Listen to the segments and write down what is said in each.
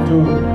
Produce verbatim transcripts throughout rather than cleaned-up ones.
to.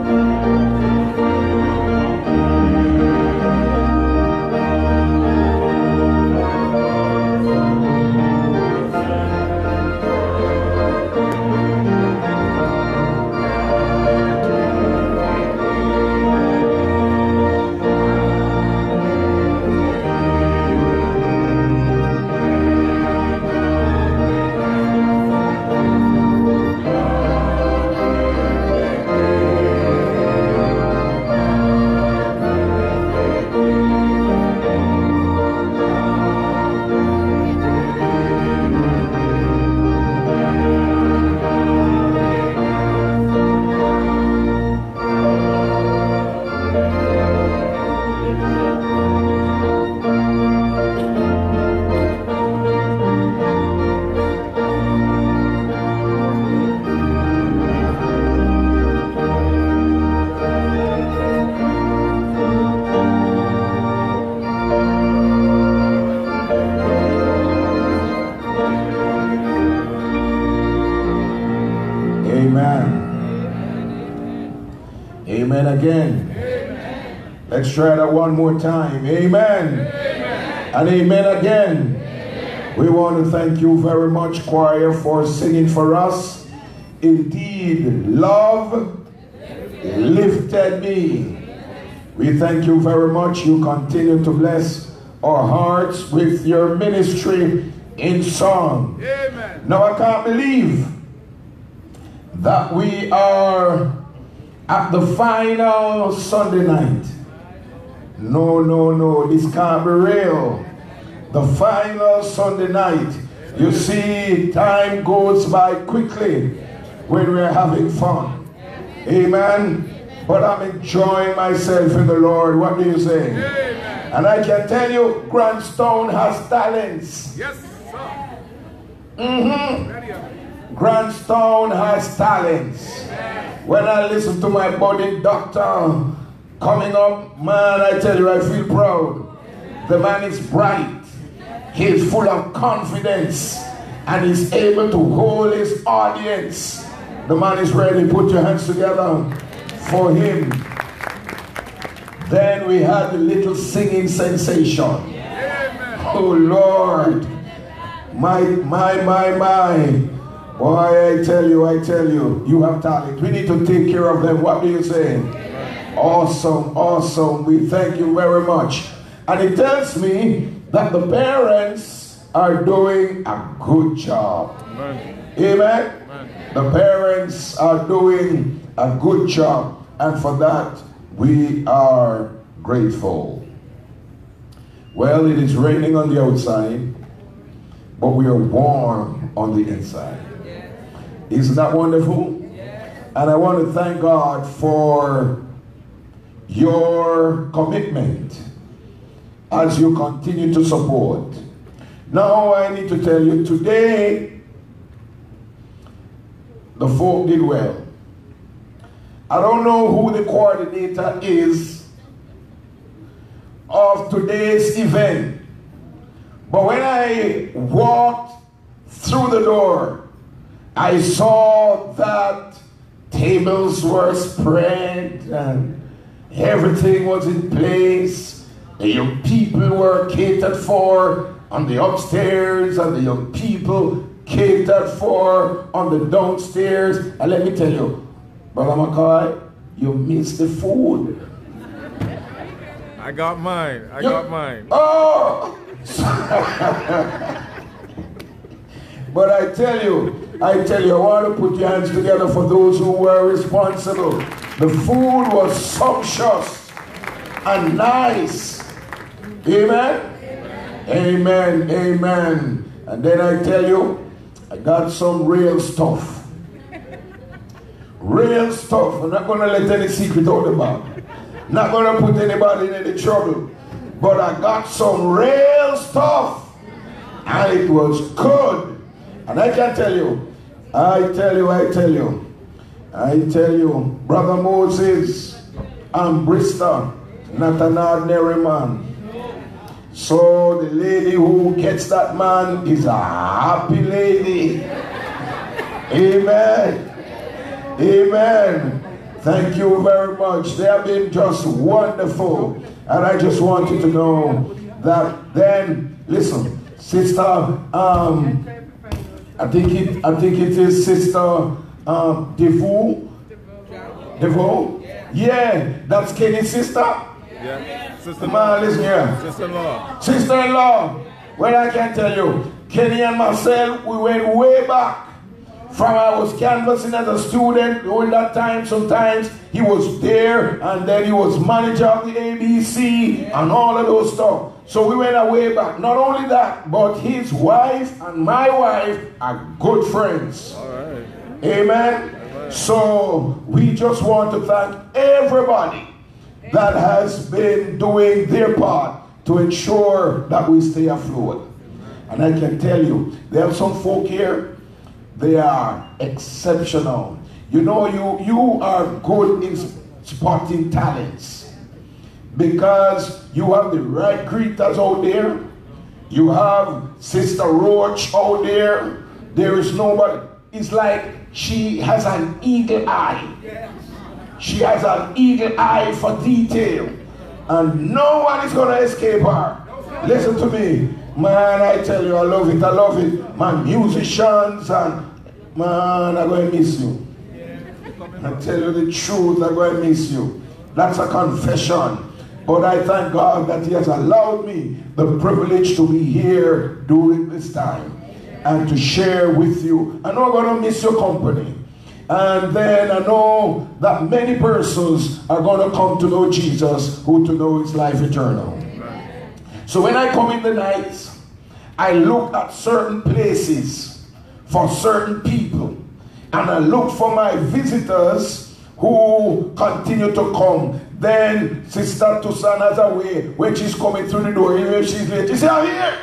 Amen again. Amen. Let's try that one more time. Amen. Amen. And amen again. Amen. We want to thank you very much, choir, for singing for us. Indeed, love lifted me. We thank you very much. You continue to bless our hearts with your ministry in song. Amen. Now I can't believe that we are at the final Sunday night. No, no, no, this can't be real. The final Sunday night. You see, time goes by quickly when we're having fun. Amen. But I'm enjoying myself in the Lord. What do you say? Amen. And I can tell you, Grandstone has talents. Yes, sir. Mm-hmm. Grandstone has talents. Amen. When I listen to my body doctor coming up, man, I tell you, I feel proud. The man is bright. He is full of confidence. And he's able to hold his audience. The man is ready. Put your hands together for him. Then we had the little singing sensation. Oh, Lord. My, my, my, my. Boy, I tell you, I tell you, you have talent. We need to take care of them. What do you say? Amen. Awesome, awesome. We thank you very much. And it tells me that the parents are doing a good job. Amen. Amen? Amen. The parents are doing a good job. And for that, we are grateful. Well, it is raining on the outside, but we are warm on the inside. Isn't that wonderful? Yes. And I want to thank God for your commitment as you continue to support. Now I need to tell you, today the folk did well. I don't know who the coordinator is of today's event, but when I walked through the door, I saw that tables were spread and everything was in place. The young people were catered for on the upstairs and the young people catered for on the downstairs. And let me tell you, Brother McCoy, you missed the food. I got mine. I you, got mine. Oh! But I tell you, I tell you, I want to put your hands together for those who were responsible. The food was sumptuous and nice. Amen? Amen? Amen, amen. And then I tell you, I got some real stuff. Real stuff. I'm not going to let any secret out about it. Not going to put anybody in any trouble. But I got some real stuff. And it was good. And I can tell you, I tell you, I tell you, I tell you, Brother Moses and Bristol, not an ordinary man. So the lady who gets that man is a happy lady. Amen. Amen. Thank you very much. They have been just wonderful. And I just want you to know that then, listen, Sister, um, I think it, I think it is Sister um, Devo. Devo? Yeah, that's Kenny's sister. Yeah, sister. Man, listen here. Sister-in-law. Sister-in-law. Well, I can tell you, Kenny and myself, we went way back. From I was canvassing as a student during that time. Sometimes he was there, and then he was manager of the A B C and all of those stuff. So we went away back. Not only that, but his wife and my wife are good friends. All right. Amen. Amen. So we just want to thank everybody that has been doing their part to ensure that we stay afloat. And I can tell you, there are some folk here. They are exceptional. You know, you, you are good in spotting talents because you have the right greeters out there. You have Sister Roach out there. There is nobody. It's like she has an eagle eye. She has an eagle eye for detail. And no one is going to escape her. Listen to me. Man, I tell you, I love it, I love it. My musicians and, man, I'm going to miss you. I tell you the truth, I'm going to miss you. That's a confession. But I thank God that He has allowed me the privilege to be here during this time and to share with you. I know I'm going to miss your company. And then I know that many persons are going to come to know Jesus, who to know is life eternal. So when I come in the night, I look at certain places for certain people. And I look for my visitors who continue to come. Then Sister Tucson has a way when she's coming through the door, even if she's late, she says, I'm here.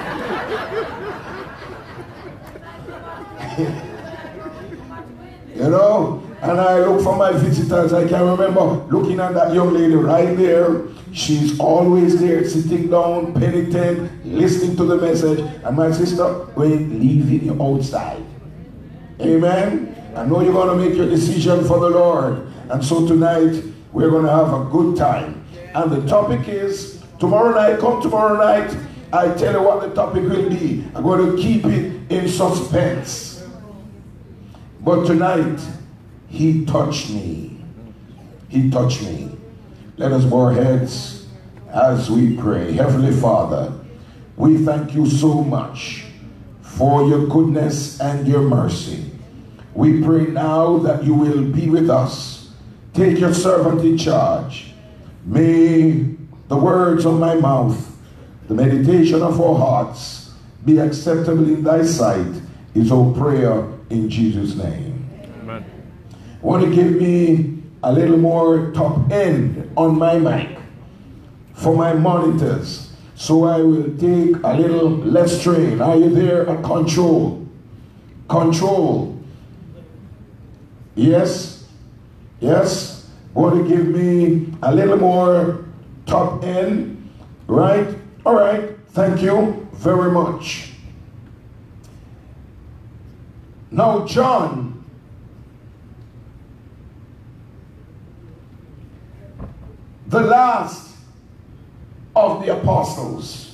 You know? And I look for my visitors. I can remember looking at that young lady right there. She's always there, sitting down, penitent, listening to the message. And my sister, wait, leaving you outside. Amen? I know you're going to make your decision for the Lord. And so tonight, we're going to have a good time. And the topic is, tomorrow night, come tomorrow night, I tell you what the topic will be. I'm going to keep it in suspense. But tonight, He touched me. He touched me. Let us bow our heads as we pray. Heavenly Father, we thank you so much for your goodness and your mercy. We pray now that you will be with us. Take your servant in charge. May the words of my mouth, the meditation of our hearts be acceptable in thy sight, is our prayer in Jesus' name. Amen. Want to give me a little more top end on my mic for my monitors, so I will take a little less strain. Are you there at control? Control. Yes? Yes? Want to give me a little more top end? Right? All right. Thank you very much. Now, John the last of the apostles.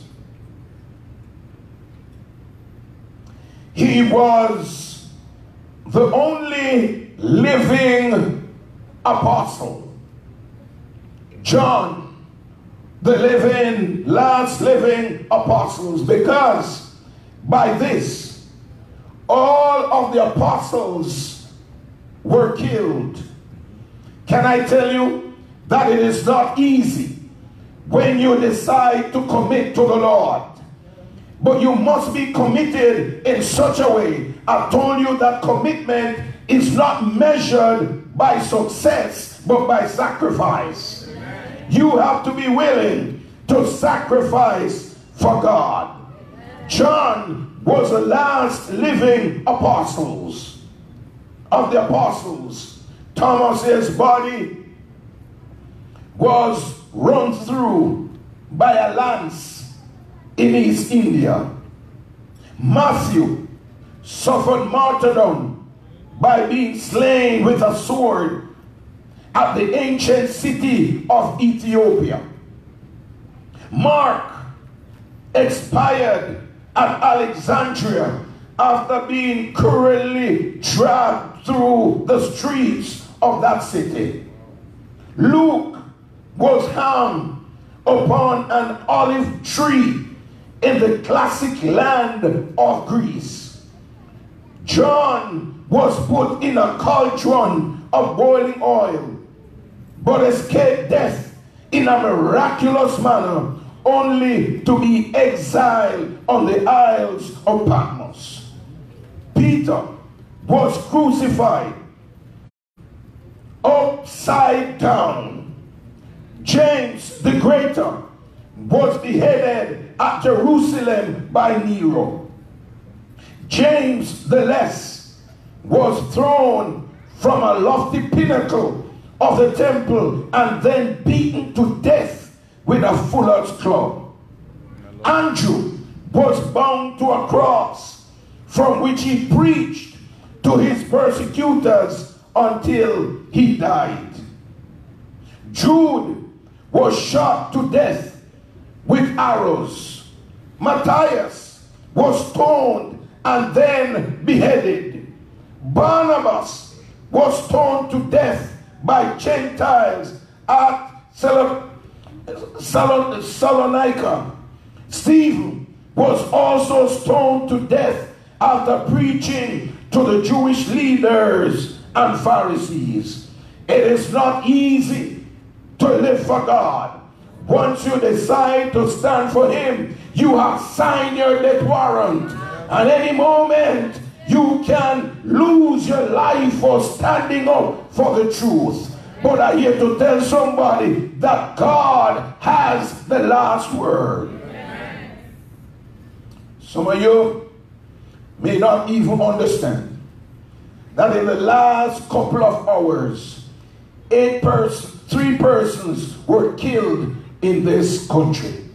He was the only living apostle. John, the living, last living apostles, because by this, all of the apostles were killed. Can I tell you that it is not easy when you decide to commit to the Lord? But you must be committed in such a way. I told you that commitment is not measured by success, but by sacrifice. Amen. You have to be willing to sacrifice for God. John was the last living apostles of the apostles. Thomas's body was run through by a lance in East India. Matthew suffered martyrdom by being slain with a sword. at the ancient city of Ethiopia. Mark expired at Alexandria after being cruelly dragged through the streets of that city. Luke was hung upon an olive tree in the classic land of Greece. John was put in a cauldron of boiling oil, but escaped death in a miraculous manner, only to be exiled on the Isles of Patmos. Peter was crucified upside down. James the Greater was beheaded at Jerusalem by Nero. James the Less was thrown from a lofty pinnacle of the temple and then beaten to death with a fuller's club. Andrew was bound to a cross, from which he preached to his persecutors until he died. Jude was shot to death with arrows. Matthias was stoned and then beheaded. Barnabas was stoned to death by Gentiles at Sal Sal Salonica. Stephen was also stoned to death after preaching to the Jewish leaders and Pharisees. It is not easy to live for God. Once you decide to stand for Him, you have signed your death warrant. At any moment, you can lose your life for standing up for the truth. But I'm here to tell somebody that God has the last word. Some of you may not even understand that in the last couple of hours, eight persons, three persons were killed in this country.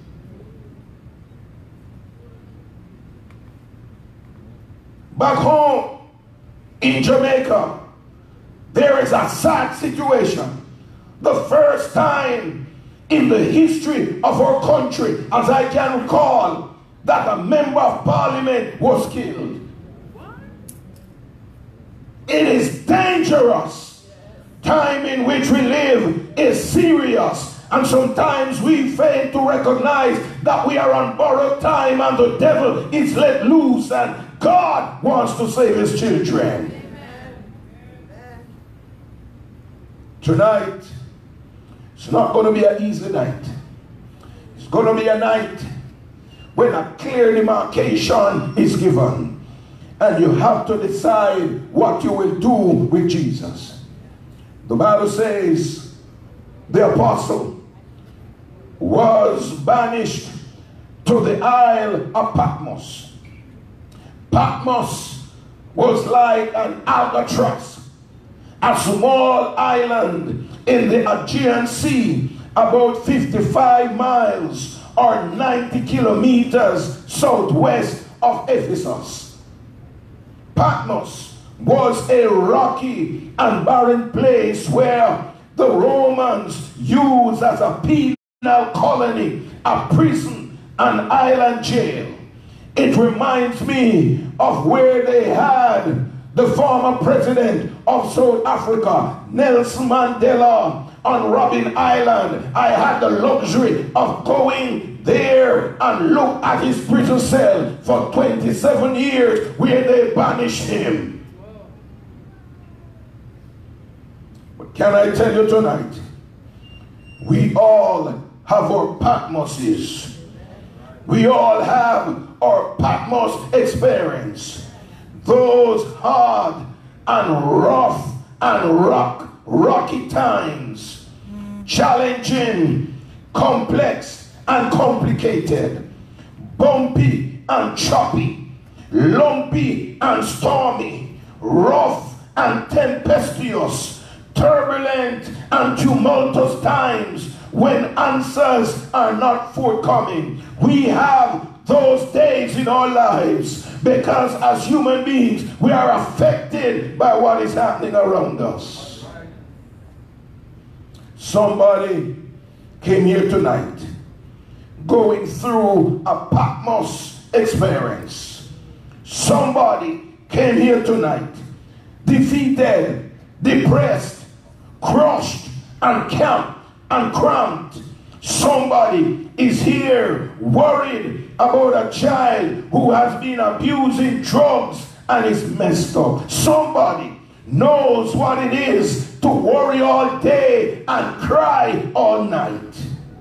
Back home in Jamaica, there is a sad situation. The first time in the history of our country, as I can recall, that a member of parliament was killed. It is dangerous. Time in which we live is serious. And sometimes we fail to recognize that we are on borrowed time and the devil is let loose and God wants to save his children. Amen. Tonight, it's not going to be an easy night. It's going to be a night when a clear demarcation is given. And you have to decide what you will do with Jesus. The Bible says the apostle was banished to the Isle of Patmos. Patmos was like an Alcatraz, a small island in the Aegean Sea, about fifty-five miles or ninety kilometers southwest of Ephesus. Patmos was a rocky and barren place where the Romans used as a penal colony, a prison, an island jail. It reminds me of where they had the former president of South Africa, Nelson Mandela, on Robben Island. I had the luxury of going there and look at his prison cell for twenty-seven years where they banished him. But can I tell you tonight, we all have our Patmoses. We all have our Patmos experience. Those hard and rough and rock, rocky times. Challenging, complex and complicated. Bumpy and choppy. Lumpy and stormy. Rough and tempestuous. Turbulent and tumultuous times when answers are not forthcoming. We have those days in our lives because as human beings we are affected by what is happening around us. Somebody came here tonight going through a Patmos experience. Somebody came here tonight defeated, depressed, crushed, and camped and cramped. Somebody is here worried about a child who has been abusing drugs and is messed up. Somebody knows what it is to worry all day and cry all night.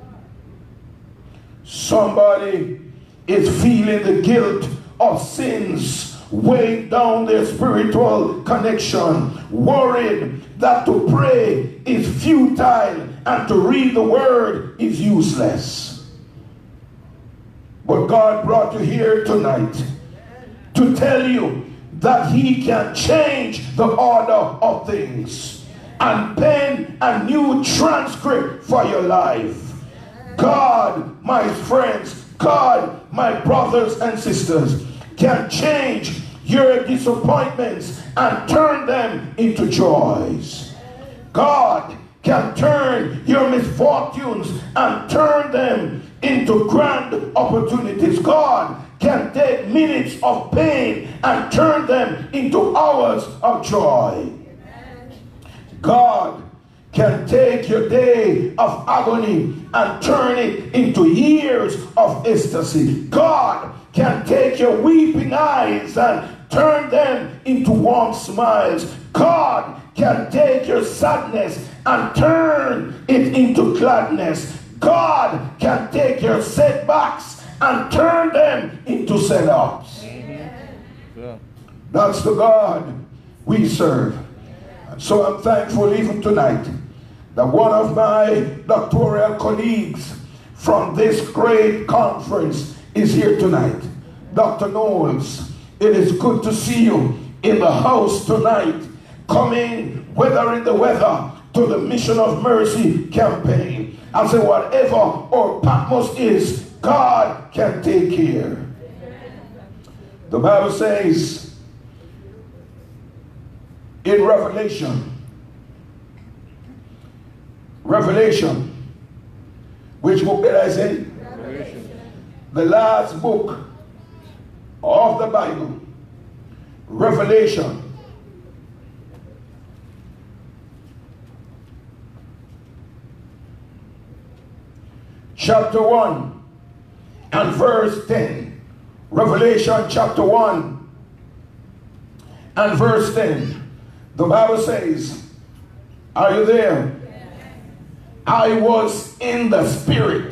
Somebody is feeling the guilt of sins weighing down their spiritual connection, worried that to pray is futile and to read the word is useless. But God brought you here tonight to tell you that he can change the order of things and pen a new transcript for your life. God, my friends, God, my brothers and sisters, can change your disappointments and turn them into joys. God can turn your misfortunes and turn them into grand opportunities. God can take minutes of pain and turn them into hours of joy. God can take your day of agony and turn it into years of ecstasy. God can take your weeping eyes and turn them into warm smiles. God can take your sadness and turn it into gladness. God can take your setbacks and turn them into setups. Yeah. That's the God we serve. So I'm thankful even tonight that one of my doctoral colleagues from this great conference is here tonight. Doctor Knowles, it is good to see you in the house tonight, coming, weathering the weather, to the Mission of Mercy campaign. I say whatever our Patmos is, God can take care. The Bible says in Revelation, Revelation, which book did I say? Revelation. The last book of the Bible, Revelation. Chapter one and verse ten. Revelation chapter one and verse ten. The Bible says, are you there? I was in the Spirit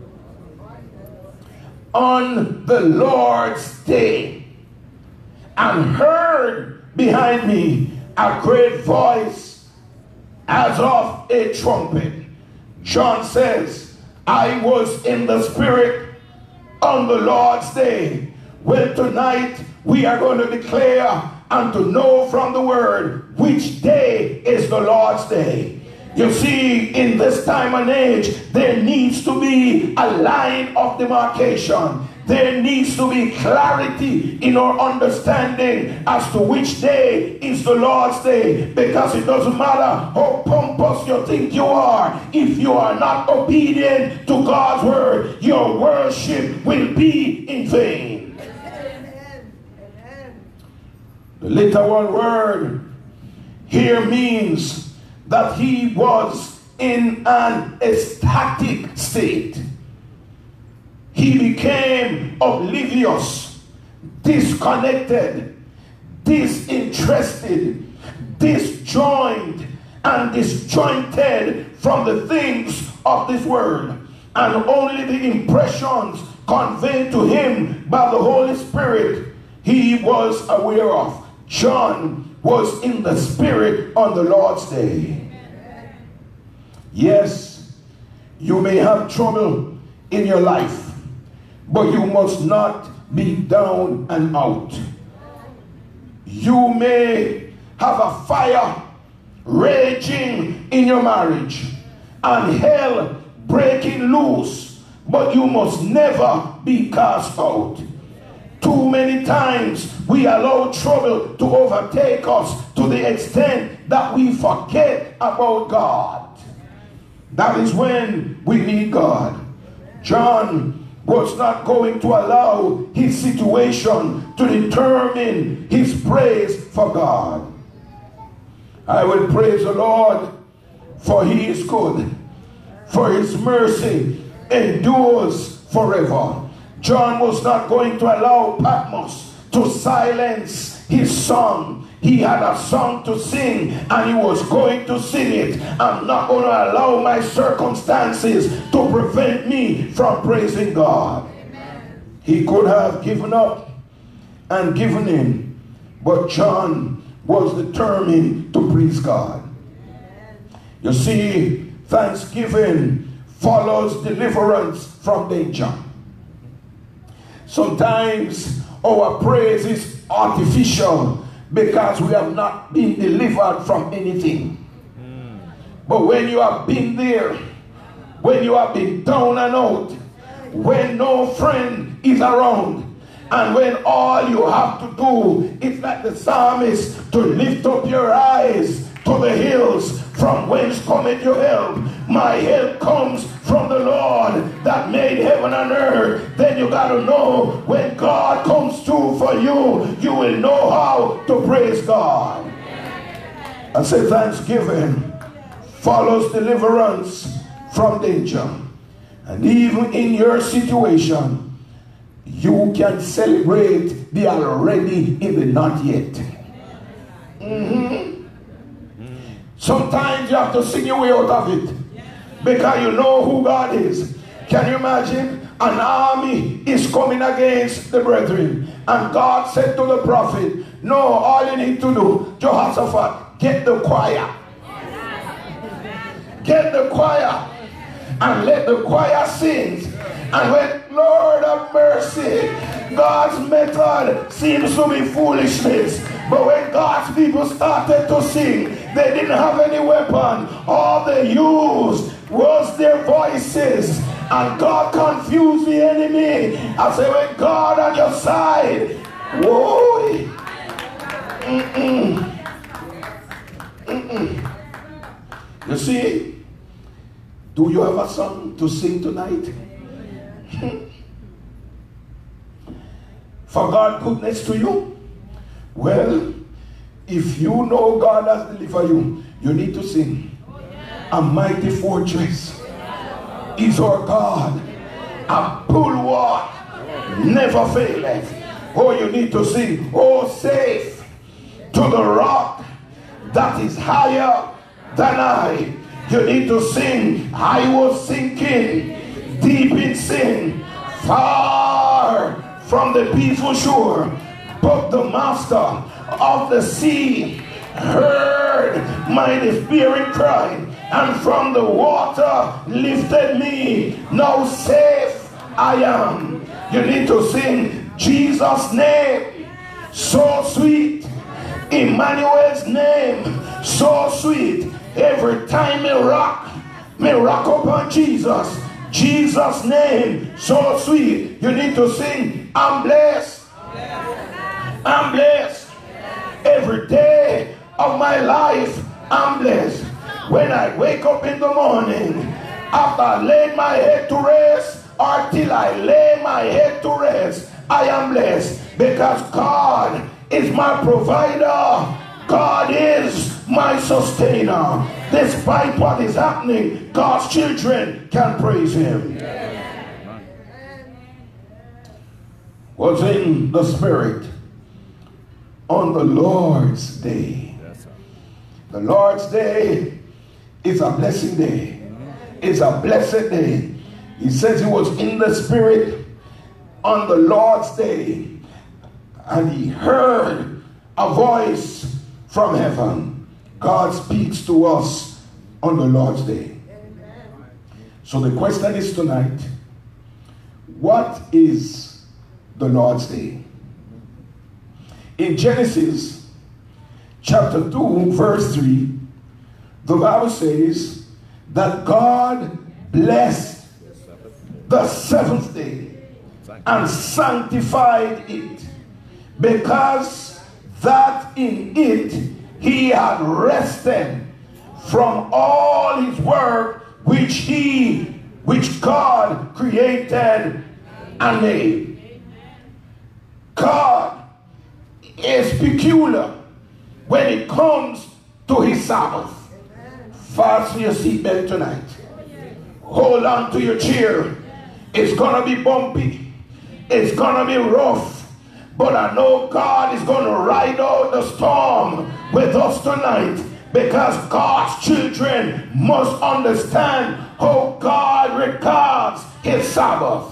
on the Lord's day and heard behind me a great voice as of a trumpet. John says, I was in the Spirit on the Lord's day. Well, tonight we are going to declare and to know from the word which day is the Lord's day. You see, in this time and age, there needs to be a line of demarcation. There needs to be clarity in our understanding as to which day is the Lord's day. Because it doesn't matter how pompous you think you are. If you are not obedient to God's word, your worship will be in vain. The little one word here means that he was in an ecstatic state. He became oblivious, disconnected, disinterested, disjoined, and disjointed from the things of this world. And only the impressions conveyed to him by the Holy Spirit he was aware of. John was in the Spirit on the Lord's day. Yes, you may have trouble in your life, but you must not be down and out. You may have a fire raging in your marriage and hell breaking loose, but you must never be cast out. Too many times we allow trouble to overtake us to the extent that we forget about God. that is when we need God. John was not going to allow his situation to determine his praise for God. I will praise the Lord, for he is good, for his mercy endures forever. John was not going to allow Patmos to silence his song. He had a song to sing, and he was going to sing it. I'm not going to allow my circumstances to prevent me from praising God. Amen. He could have given up and given in, but John was determined to praise God. Amen. You see, thanksgiving follows deliverance from danger. Sometimes our praise is artificial because we have not been delivered from anything. Mm. But when you have been there, when you have been down and out, when no friend is around, and when all you have to do is, like the psalmist, to lift up your eyes to the hills from whence cometh your help. My help comes from the Lord that made heaven and earth. Then you got to know, when God comes through for you, you will know how to praise God. I say thanksgiving follows deliverance from danger. And even in your situation, you can celebrate the already in the not yet. Mm-hmm. Sometimes you have to sing your way out of it, because you know who God is. Can you imagine? An army is coming against the brethren, and God said to the prophet, no, all you need to do, Jehoshaphat, get the choir. Get the choir, and let the choir sing. And when, Lord of mercy, God's method seems to be foolishness. But when God's people started to sing, they didn't have any weapon. All they used was their voices. And God confused the enemy. I say, when God on your side, whoa. Mm-mm. Mm-mm. You see, do you have a song to sing tonight? For God's goodness to you? Well, if you know God has delivered you, you need to sing. A mighty fortress is our God. A bulwark never faileth. Oh, you need to sing. Oh, safe to the rock that is higher than I. You need to sing. I was sinking deep in sin, far from the peaceful shore. But the master of the sea heard my despairing cry, and from the water lifted me. Now safe I am. You need to sing Jesus' name, so sweet. Emmanuel's name, so sweet. Every time me rock, me rock upon Jesus. Jesus' name, so sweet. You need to sing, I'm blessed. I'm blessed. Every day of my life, I'm blessed. When I wake up in the morning, after I lay my head to rest, or till I lay my head to rest, I am blessed. Because God is my provider. God is my sustainer. Despite what is happening, God's children can praise him. Was in the Spirit on the Lord's day. The Lord's day is a blessing day. It's a blessed day. He says he was in the Spirit on the Lord's day, and he heard a voice from heaven. God speaks to us on the Lord's day. So the question is tonight, what is the Lord's day? In Genesis chapter two verse three, the Bible says that God blessed the seventh day and sanctified it, because that in it he had rested from all his work which which he, which God created and made. God is peculiar when it comes to his Sabbath. Fasten your seatbelt tonight. Hold on to your chair. It's gonna be bumpy. It's gonna be rough. But I know God is gonna ride out the storm with us tonight, because God's children must understand how God regards his Sabbath.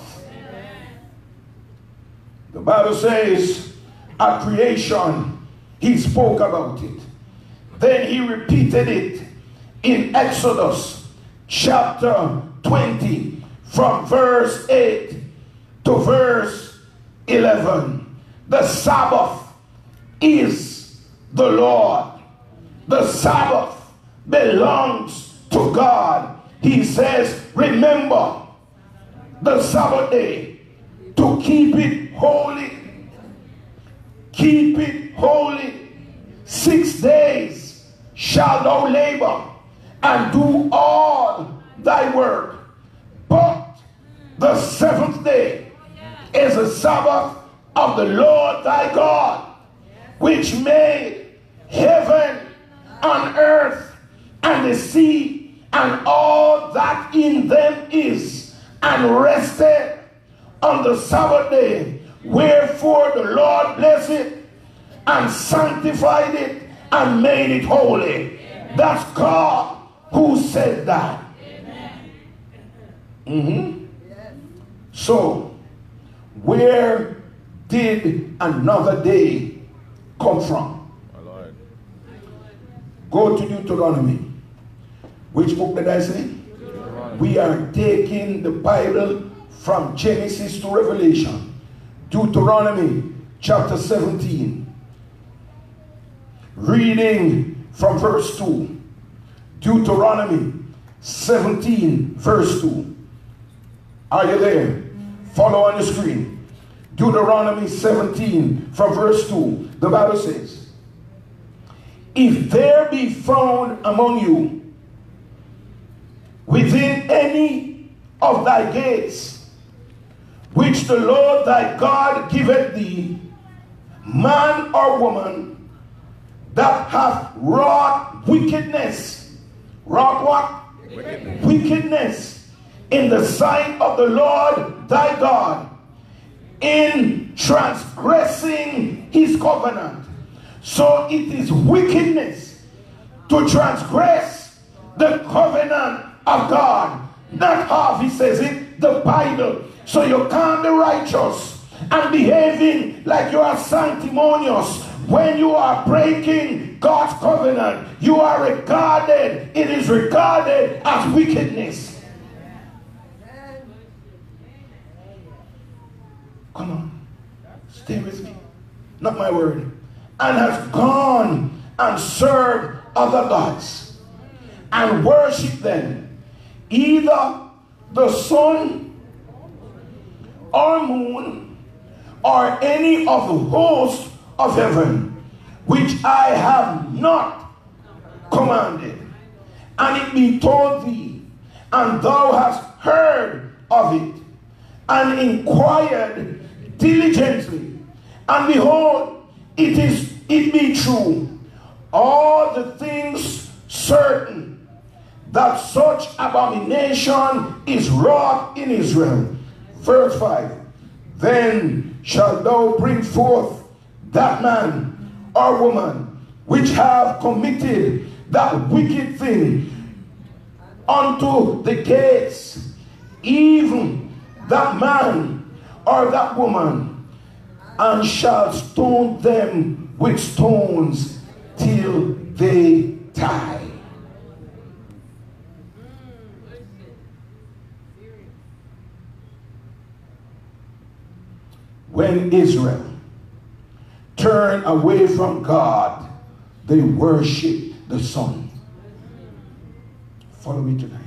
The Bible says at creation he spoke about it. Then he repeated it in Exodus chapter twenty from verse eight to verse eleven. The Sabbath is the Lord. The Sabbath belongs to God. He says, remember the Sabbath day to keep it holy. Keep it holy. Six days shall thou labor and do all thy work. But the seventh day is the Sabbath of the Lord thy God, which made heaven and earth and the sea and all that in them is, and rested on the Sabbath day. Wherefore the Lord blessed it and sanctified it and made it holy. That's God who said that. Mm-hmm. So, where did another day come from? My Lord. Go to Deuteronomy. Which book did I say? Deuteronomy. We are taking the Bible from Genesis to Revelation. Deuteronomy chapter seventeen. Reading from verse two. Deuteronomy seventeen verse two. Are you there? Follow on the screen. Deuteronomy seventeen from verse two. The Bible says, if there be found among you within any of thy gates, which the Lord thy God giveth thee, man or woman that hath wrought wickedness, wrought what? Wickedness. Wickedness in the sight of the Lord thy God, in transgressing his covenant. So it is wickedness to transgress the covenant of God. Not Harvey says it, the Bible. So you can't be righteous and behaving like you are sanctimonious when you are breaking God's covenant. You are regarded, it is regarded as wickedness. Come on, stay with me. Not my word. And has gone and served other gods and worshiped them, either the sun or moon or any of the host of heaven, which I have not commanded. And it be told thee, and thou hast heard of it, and inquired diligently, and behold, it is it be true, all the things certain, that such abomination is wrought in Israel. Verse five. Then shalt thou bring forth that man or woman which have committed that wicked thing unto the gates, even that man or that woman, and shall stone them with stones till they die. When Israel turned away from God, they worshiped the sun. Follow me tonight.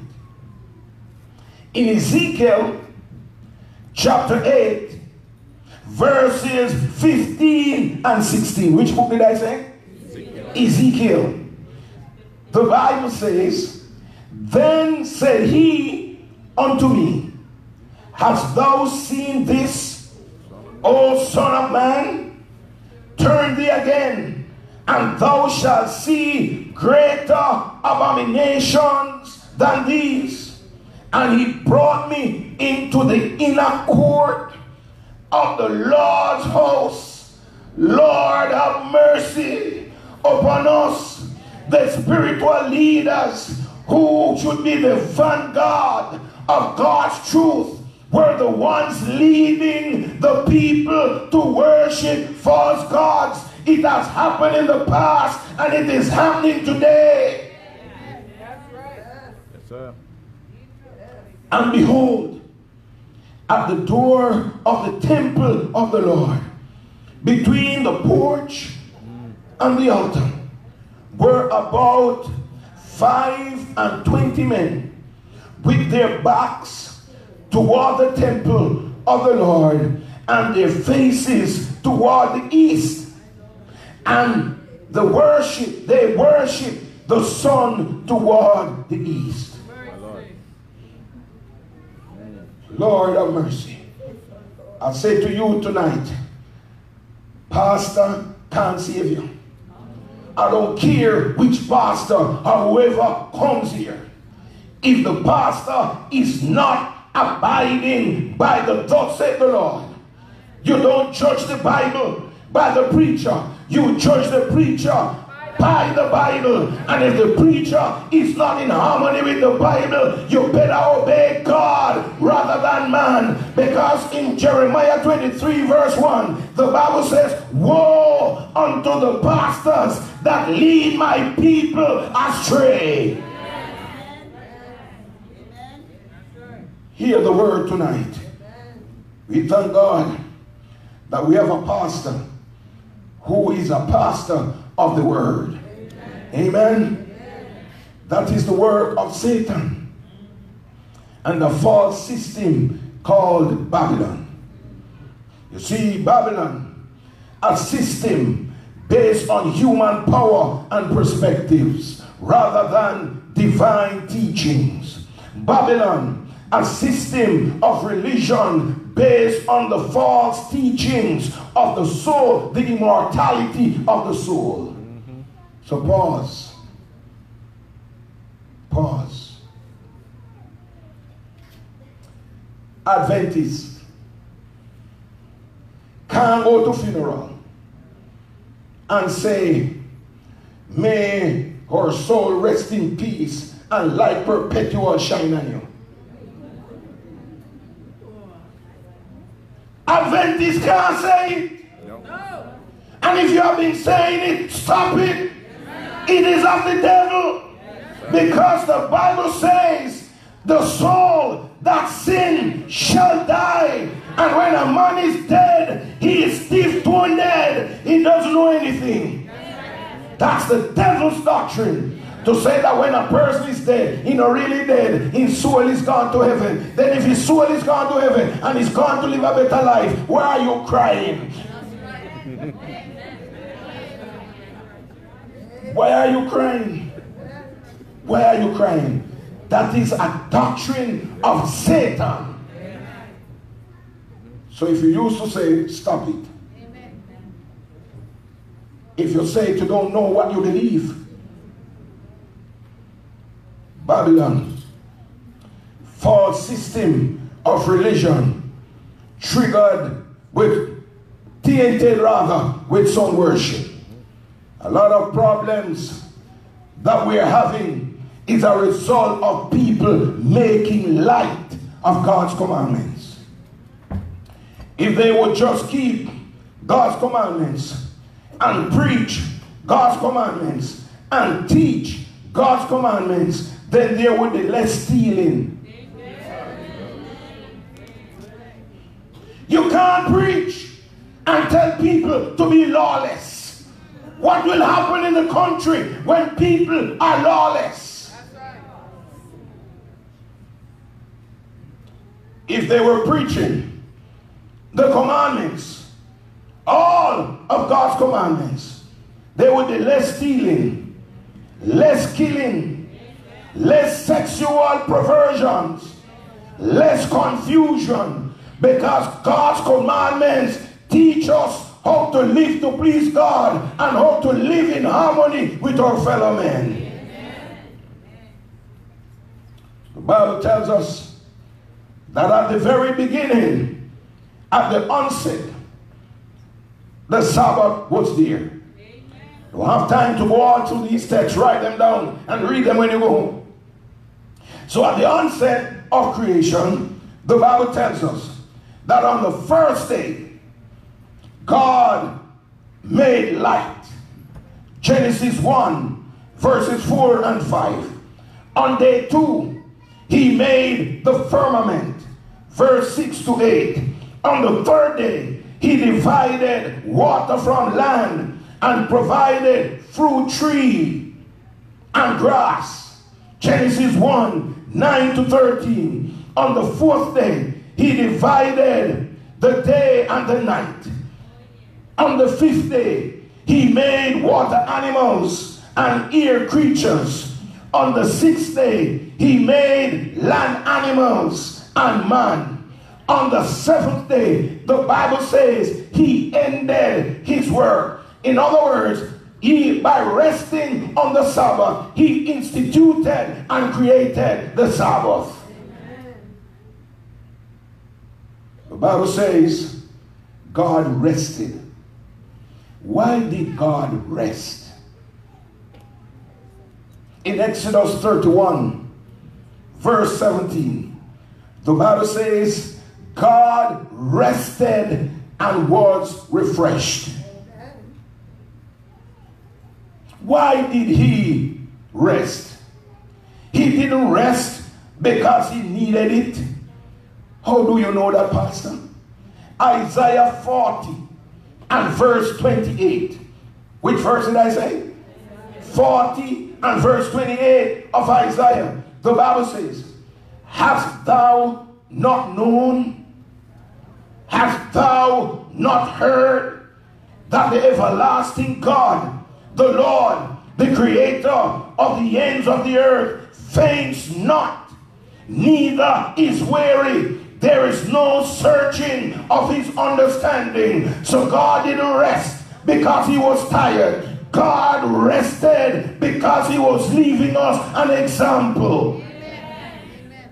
In Ezekiel chapter eight, verses fifteen and sixteen. Which book did I say? Ezekiel. Ezekiel. The Bible says Then said he unto me, hast thou seen this, O son of man? Turn thee again, and thou shalt see greater abominations than these. And he brought me into the inner court of the Lord's house. Lord, have mercy upon us, the spiritual leaders who should be the vanguard of God's truth, were the ones leading the people to worship false gods. It has happened in the past, and it is happening today. That's right. Yes, sir. And behold, at the door of the temple of the Lord, between the porch and the altar, were about five and twenty men with their backs toward the temple of the Lord and their faces toward the east. And the worship, they worship the sun toward the east. Lord have mercy. I say to you tonight, pastor can't save you. I don't care which pastor or whoever comes here. If the pastor is not abiding by the thus saith the Lord, you don't judge the Bible by the preacher. You judge the preacher by the Bible. And if the preacher is not in harmony with the Bible, you better obey God rather than man. Because in Jeremiah twenty-three verse one, the Bible says, woe unto the pastors that lead my people astray. Hear the word tonight. We thank God that we have a pastor who is a pastor of the word. Amen. That is the work of Satan and the false system called Babylon. You see, Babylon, a system based on human power and perspectives rather than divine teachings. Babylon, a system of religion based on the false teachings of the soul, the immortality of the soul. Mm-hmm. So pause. Pause. Adventists can't go to funeral and say, may her soul rest in peace and light perpetual shine on you. Adventists can't say it. No. And if you have been saying it, stop it. It is of the devil. Because the Bible says the soul that sin shall die. And when a man is dead, he is stiff to dead. He doesn't know anything. That's the devil's doctrine. To say that when a person is dead, he not really dead, his soul is gone to heaven. Then if his soul is gone to heaven and he's gone to live a better life, why are you crying? Why are you crying? Why are you crying? That is a doctrine of Satan. So if you used to say, stop it. If you say you don't know what you believe, Babylon, false system of religion, triggered with, tainted rather, with sun worship. A lot of problems that we're having is a result of people making light of God's commandments. If they would just keep God's commandments and preach God's commandments and teach God's commandments, then there would be less stealing. You can't preach and tell people to be lawless. What will happen in the country when people are lawless? If they were preaching the commandments, all of God's commandments, there would be less stealing, less killing, less sexual perversions, less confusion, because God's commandments teach us how to live to please God and how to live in harmony with our fellow men. The Bible tells us that at the very beginning, at the onset, the Sabbath was there. You don't have time to go on through these texts, write them down and read them when you go home. So at the onset of creation, the Bible tells us that on the first day, God made light. Genesis one, verses four and five. On day two, he made the firmament. Verse six to eight. On the third day, he divided water from land and provided fruit tree and grass. Genesis one, nine to thirteen. On the fourth day, he divided the day and the night. On the fifth day, he made water animals and air creatures. On the sixth day, he made land animals and man. On the seventh day, the Bible says he ended his work. In other words, he, by resting on the Sabbath, he instituted and created the Sabbath. Amen. The Bible says God rested. Why did God rest? In Exodus thirty-one, verse seventeen, the Bible says God rested and was refreshed. Why did he rest? He didn't rest because he needed it. How do you know that, Pastor? Isaiah forty and verse twenty-eight. Which verse did I say? forty and verse twenty-eight of Isaiah. The Bible says, hast thou not known? Hast thou not heard that the everlasting God, the Lord, the creator of the ends of the earth, faints not, neither is weary. There is no searching of his understanding. So God didn't rest because he was tired. God rested because he was leaving us an example. Amen.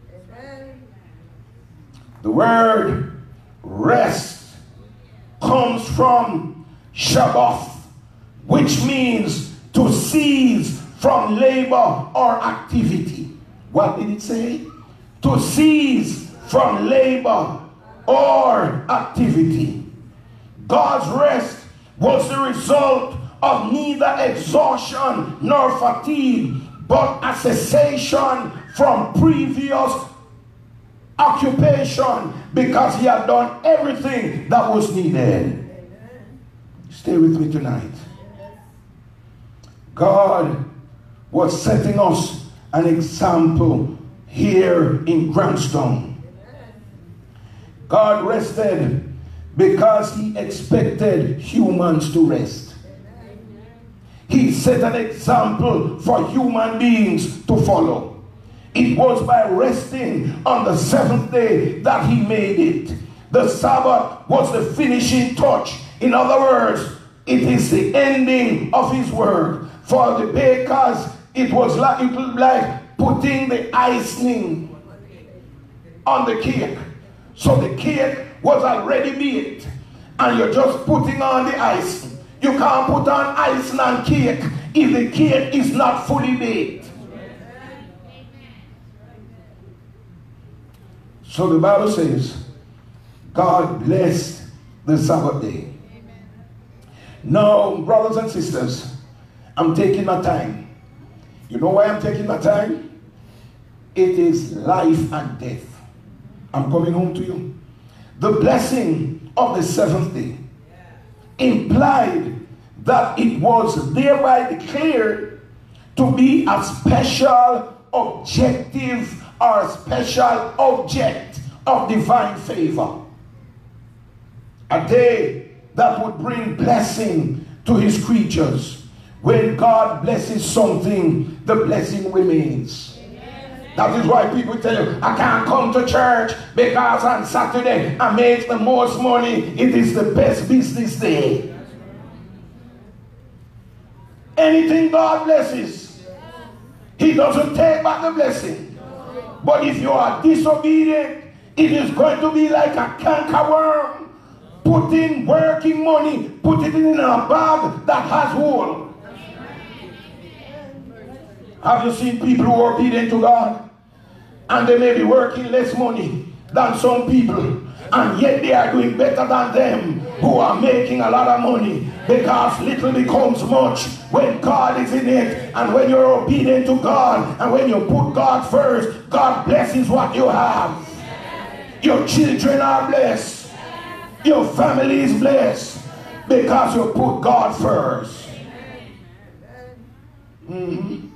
The word rest comes from Shabbat, which means to cease from labor or activity. What did it say? To cease from labor or activity. God's rest was the result of neither exhaustion nor fatigue, but a cessation from previous occupation, because he had done everything that was needed. Stay with me tonight. God was setting us an example here in Grandstone. God rested because he expected humans to rest. He set an example for human beings to follow. It was by resting on the seventh day that he made it. The Sabbath was the finishing touch. In other words, it is the ending of his work. For the bakers, it was like, it was like putting the icing on the cake. So the cake was already baked, and you're just putting on the icing. You can't put on icing on cake if the cake is not fully baked. So the Bible says, God blessed the Sabbath day. Now, brothers and sisters, I'm taking my time. You know why I'm taking my time? It is life and death. I'm coming home to you. The blessing of the seventh day implied that it was thereby declared to be a special objective or a special object of divine favor. A day that would bring blessing to his creatures. When God blesses something, the blessing remains. That is why people tell you, I can't come to church because on Saturday I make the most money. It is the best business day. Anything God blesses, He doesn't take back the blessing. But if you are disobedient, it is going to be like a cankerworm. Put in working money, put it in a bag that has hole. Have you seen people who are obedient to God? And they may be working less money than some people, and yet they are doing better than them who are making a lot of money, because little becomes much when God is in it. And when you're obedient to God, and when you put God first, God blesses what you have. Your children are blessed. Your family is blessed because you put God first. Mm-hmm.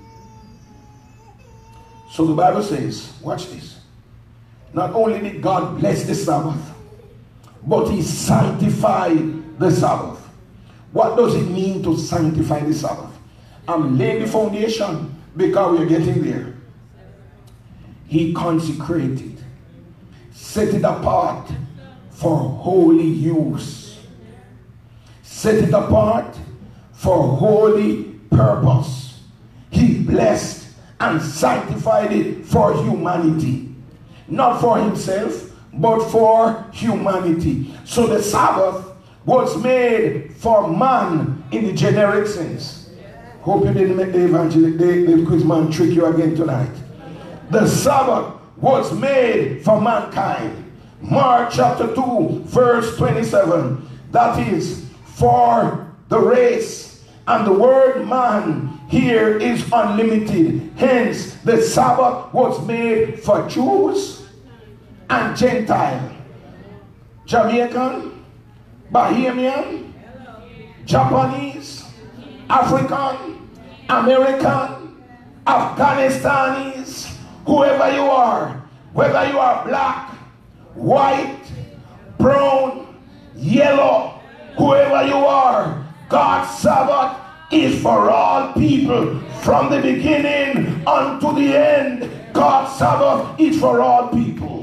So the Bible says, watch this. Not only did God bless the Sabbath, but He sanctified the Sabbath. What does it mean to sanctify the Sabbath? I'm laying the foundation because we're getting there. He consecrated, set it apart for holy use. Set it apart for holy purpose. He blessed and sanctified it for humanity. Not for Himself, but for humanity. So the Sabbath was made for man in the generic sense. Hope you didn't make the evangelist, the, the quiz man trick you again tonight. The Sabbath was made for mankind. Mark chapter two, verse twenty-seven. That is for the race. And the word man here is unlimited. Hence, the Sabbath was made for Jews and Gentile. Jamaican, Bahamian, Japanese, African, American, Afghanistanis, whoever you are, whether you are black, white, brown, yellow, whoever you are, God's Sabbath is for all people from the beginning unto the end. God's Sabbath is for all people.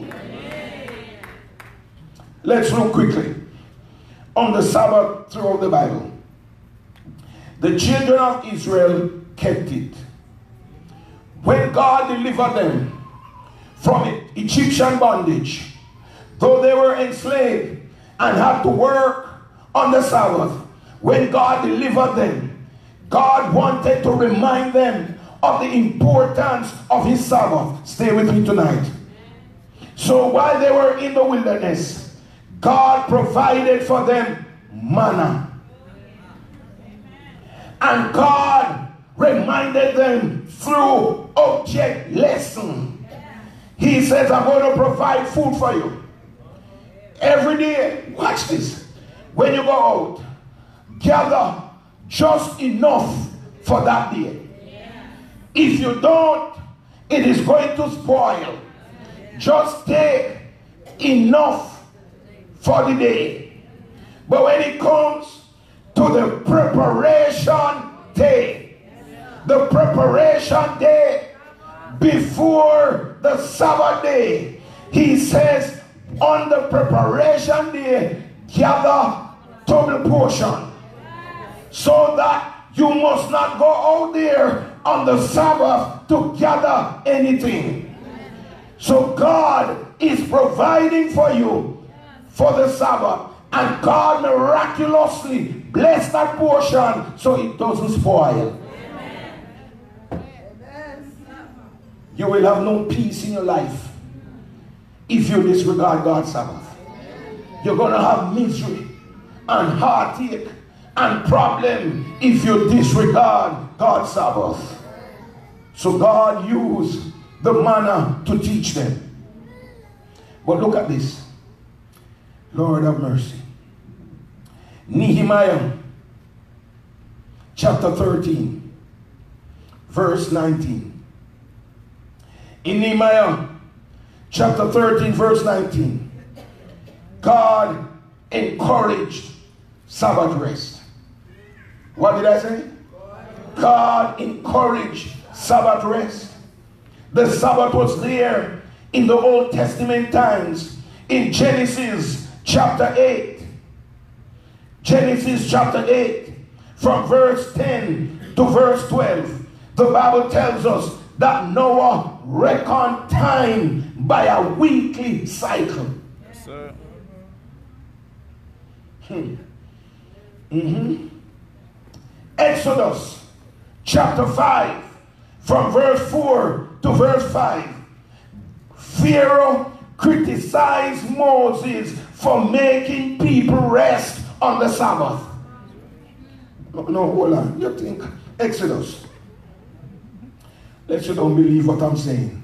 Let's look quickly on the Sabbath throughout the Bible. The children of Israel kept it. When God delivered them from Egyptian bondage, though they were enslaved and had to work on the Sabbath, when God delivered them, God wanted to remind them of the importance of His Sabbath. Stay with me tonight. So while they were in the wilderness, God provided for them manna. And God reminded them through object lesson. He says, I'm going to provide food for you. Every day, watch this. When you go out, gather just enough for that day. If you don't, it is going to spoil. Just take enough for the day. But when it comes to the preparation day, the preparation day before the Sabbath day, He says, on the preparation day, gather double portion, so that you must not go out there on the Sabbath to gather anything. So God is providing for you for the Sabbath, and God miraculously bless that portion so it doesn't spoil. You will have no peace in your life if you disregard God's Sabbath. You're going to have misery and heartache and problem if you disregard God's Sabbath. So God used the manna to teach them. But look at this. Lord have mercy. Nehemiah chapter thirteen, verse nineteen. In Nehemiah chapter thirteen, verse nineteen, God encouraged Sabbath rest. What did I say? God encouraged Sabbath rest. The Sabbath was there in the Old Testament times. In Genesis chapter eight. Genesis chapter eight. From verse ten to verse twelve. The Bible tells us that Noah reckoned time by a weekly cycle. Yes, sir. Hmm. Mm-hmm. Exodus chapter five, from verse four to verse five. Pharaoh criticized Moses for making people rest on the Sabbath. No, no, hold on. You think Exodus? Let you don't believe what I'm saying.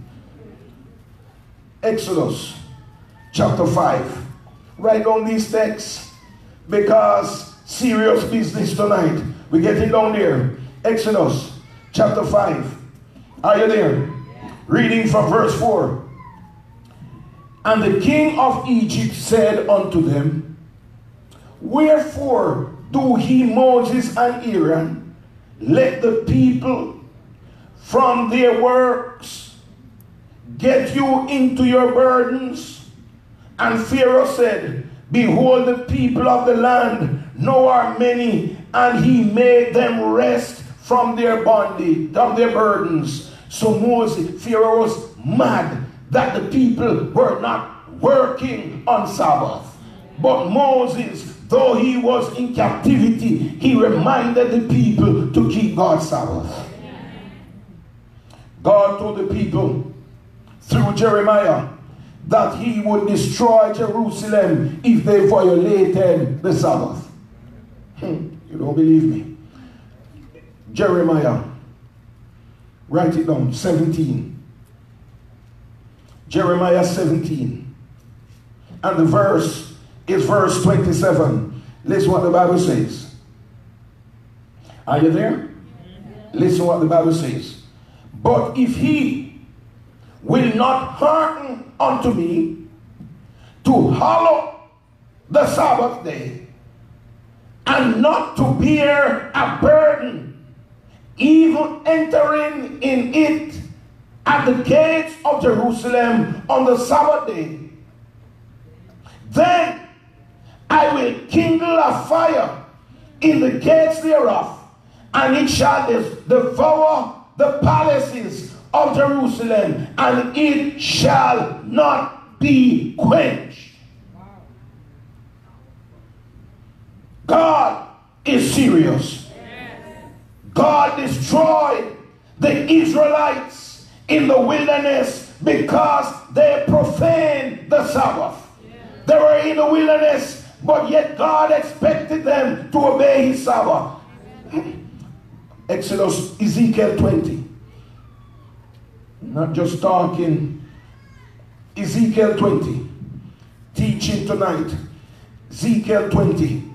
Exodus chapter five. Write down these texts, because serious business tonight. We get it down there. Exodus chapter five. Are you there? Reading from verse four. And the king of Egypt said unto them, wherefore do he, Moses and Aaron, let the people from their works get you into your burdens? And Pharaoh said, behold, the people of the land now are many, and he made them rest from their bondage, from their burdens. So Moses, Pharaoh was mad that the people were not working on Sabbath. But Moses, though he was in captivity, he reminded the people to keep God's Sabbath. God told the people through Jeremiah that he would destroy Jerusalem if they violated the Sabbath. Hmm, you don't believe me? Jeremiah, write it down, seventeen. Jeremiah seventeen. And the verse is verse twenty-seven. Listen what the Bible says. Are you there? Listen what the Bible says. But if he will not hearken unto me to hallow the Sabbath day, and not to bear a burden, even entering in it at the gates of Jerusalem on the Sabbath day, then I will kindle a fire in the gates thereof, and it shall devour the palaces of Jerusalem, and it shall not be quenched. God is serious. God destroyed the Israelites in the wilderness because they profaned the Sabbath. They were in the wilderness, but yet God expected them to obey his Sabbath. Exodus, Ezekiel twenty. Not just talking. Ezekiel twenty. Teaching tonight. Ezekiel twenty.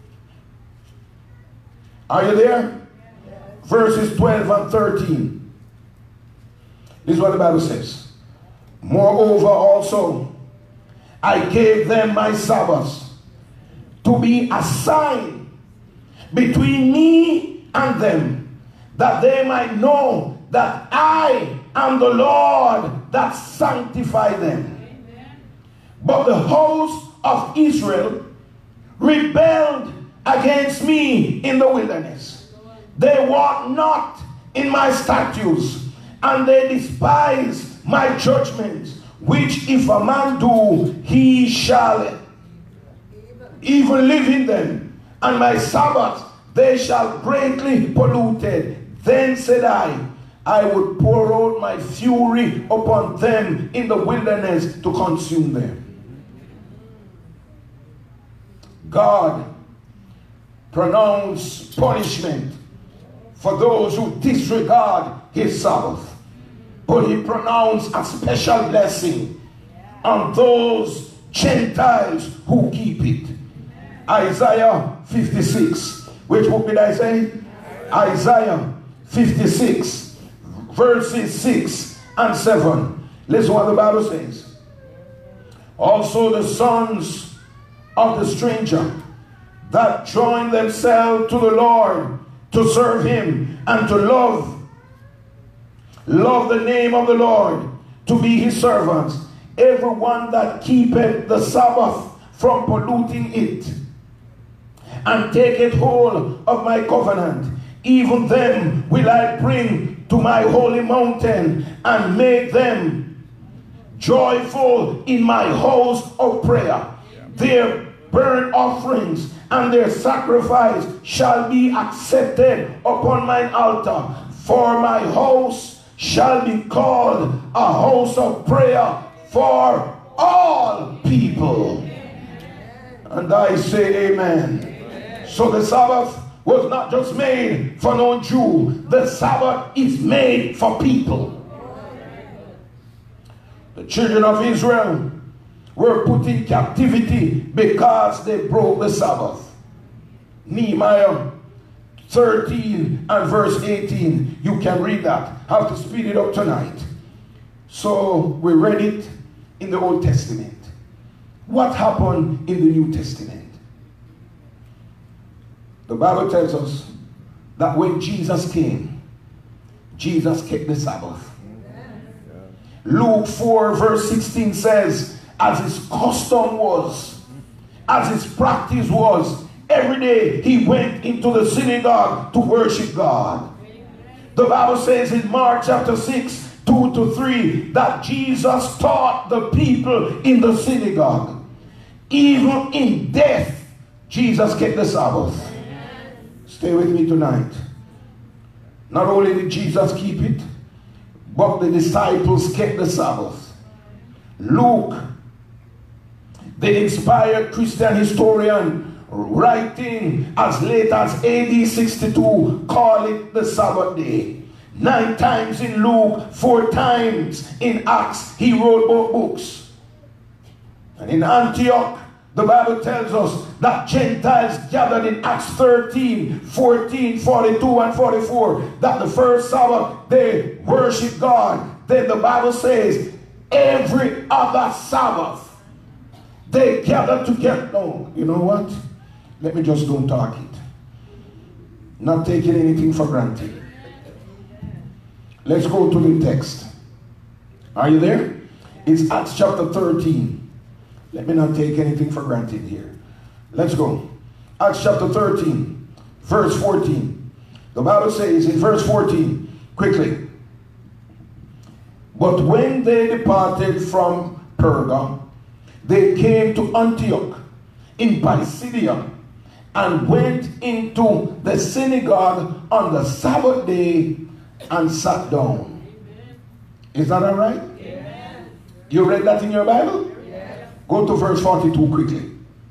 Are you there? Verses twelve and thirteen. This is what the Bible says. Moreover also, I gave them my Sabbaths to be a sign between me and them, that they might know that I am the Lord that sanctify them. Amen. But the host of Israel rebelled against me in the wilderness. They walked not in my statutes, and they despise my judgments, which if a man do, he shall even live in them. And my Sabbath they shall greatly polluted. Then said I, I would pour out my fury upon them in the wilderness to consume them. God pronounced punishment for those who disregard his Sabbath. But he pronounced a special blessing on those Gentiles who keep it. Isaiah fifty-six. Which book did I say? Isaiah fifty-six, verses six and seven. Listen what the Bible says. Also the sons of the stranger that join themselves to the Lord to serve him and to love, love the name of the Lord, to be his servants. Everyone that keepeth the Sabbath from polluting it, and taketh hold of my covenant, even them will I bring to my holy mountain, and make them joyful in my house of prayer. Their burnt offerings and their sacrifice shall be accepted upon mine altar. For my house shall be called a house of prayer for all people. And I say amen. So the Sabbath was not just made for non-Jew. The Sabbath is made for people. The children of Israel were put in captivity because they broke the Sabbath. Nehemiah thirteen and verse eighteen. You can read that. I have to speed it up tonight. So we read it in the Old Testament. What happened in the New Testament? The Bible tells us that when Jesus came, Jesus kept the Sabbath. Luke four verse sixteen says, as his custom was, as his practice was, every day he went into the synagogue to worship God. The Bible says in Mark chapter six, two to three, that Jesus taught the people in the synagogue. Even in death, Jesus kept the Sabbath. Stay with me tonight. Not only did Jesus keep it, but the disciples kept the Sabbath. Luke, the inspired Christian historian, writing as late as A D sixty-two, call it the Sabbath day. Nine times in Luke, four times in Acts, he wrote both books. And in Antioch, the Bible tells us that Gentiles gathered in Acts thirteen, fourteen, forty-two, and forty-four, that the first Sabbath they worship God. Then the Bible says every other Sabbath they gathered together. No, you know what? Let me just don't talk it. Not taking anything for granted. Let's go to the text. Are you there? It's Acts chapter thirteen. Let me not take anything for granted here. Let's go. Acts chapter thirteen, verse fourteen. The Bible says in verse fourteen, quickly. But when they departed from Perga, they came to Antioch in Pisidia, and went into the synagogue on the Sabbath day and sat down. Is that all right? Yeah. You read that in your Bible? Yeah. Go to verse forty-two quickly.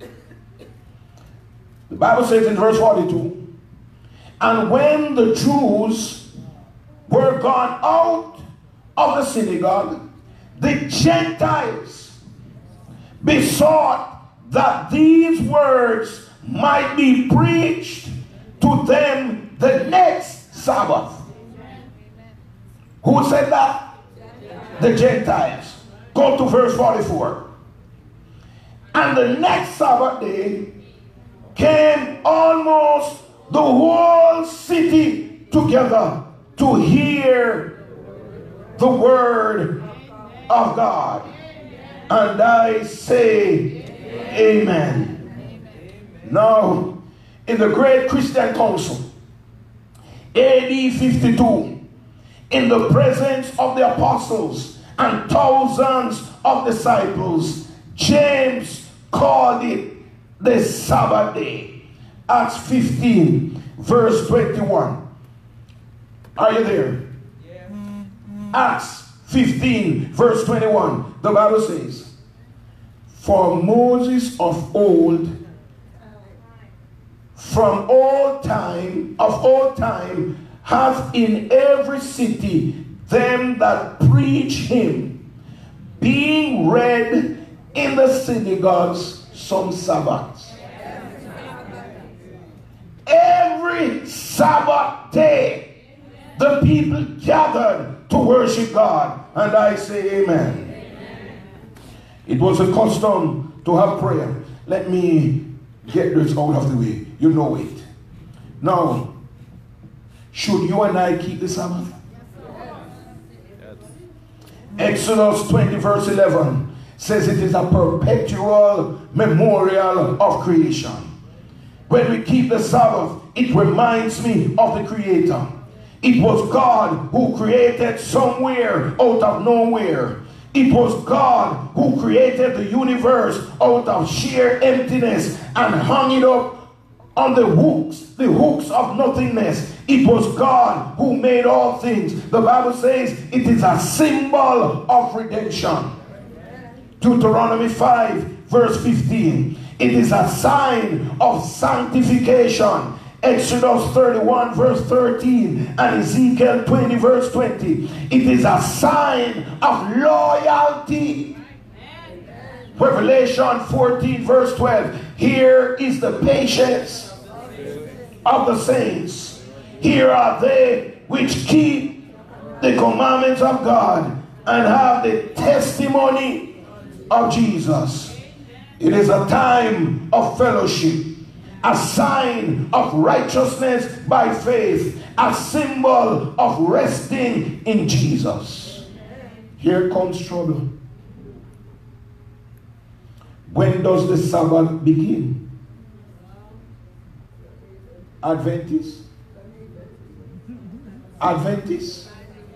The Bible says in verse forty-two, and when the Jews were gone out of the synagogue, the Gentiles besought that these words might be preached to them the next Sabbath. Who said that? The Gentiles. Go to verse forty-four. And the next Sabbath day came almost the whole city together to hear the word of God. And I say amen. Now, in the Great Christian Council, A D fifty-two, in the presence of the apostles and thousands of disciples, James called it the Sabbath day. Acts fifteen, verse twenty-one. Are you there? Yeah. Acts fifteen, verse twenty-one. The Bible says, for Moses of old, from old time, of old time, hath in every city them that preach him, being read in the synagogues some Sabbaths. Every Sabbath day, the people gathered to worship God. And I say amen. Amen. It was a custom to have prayer. Let me get this out of the way. You know it. Now, Should you and I keep the Sabbath? Exodus twenty verse eleven says it is a perpetual memorial of creation. When we keep the Sabbath, it reminds me of the Creator. It was God who created somewhere out of nowhere. It was God who created the universe out of sheer emptiness and hung it up on the hooks, the hooks of nothingness. It was God who made all things. The Bible says it is a symbol of redemption. Deuteronomy five verse fifteen. It is a sign of sanctification. Exodus thirty-one verse thirteen and Ezekiel twenty verse twenty. It is a sign of loyalty. Revelation fourteen verse twelve. Here is the patience of the saints. Here are they which keep the commandments of God and have the testimony of Jesus. It is a time of fellowship, a sign of righteousness by faith, a symbol of resting in Jesus. Here comes trouble. When does the Sabbath begin? Adventist? Adventist?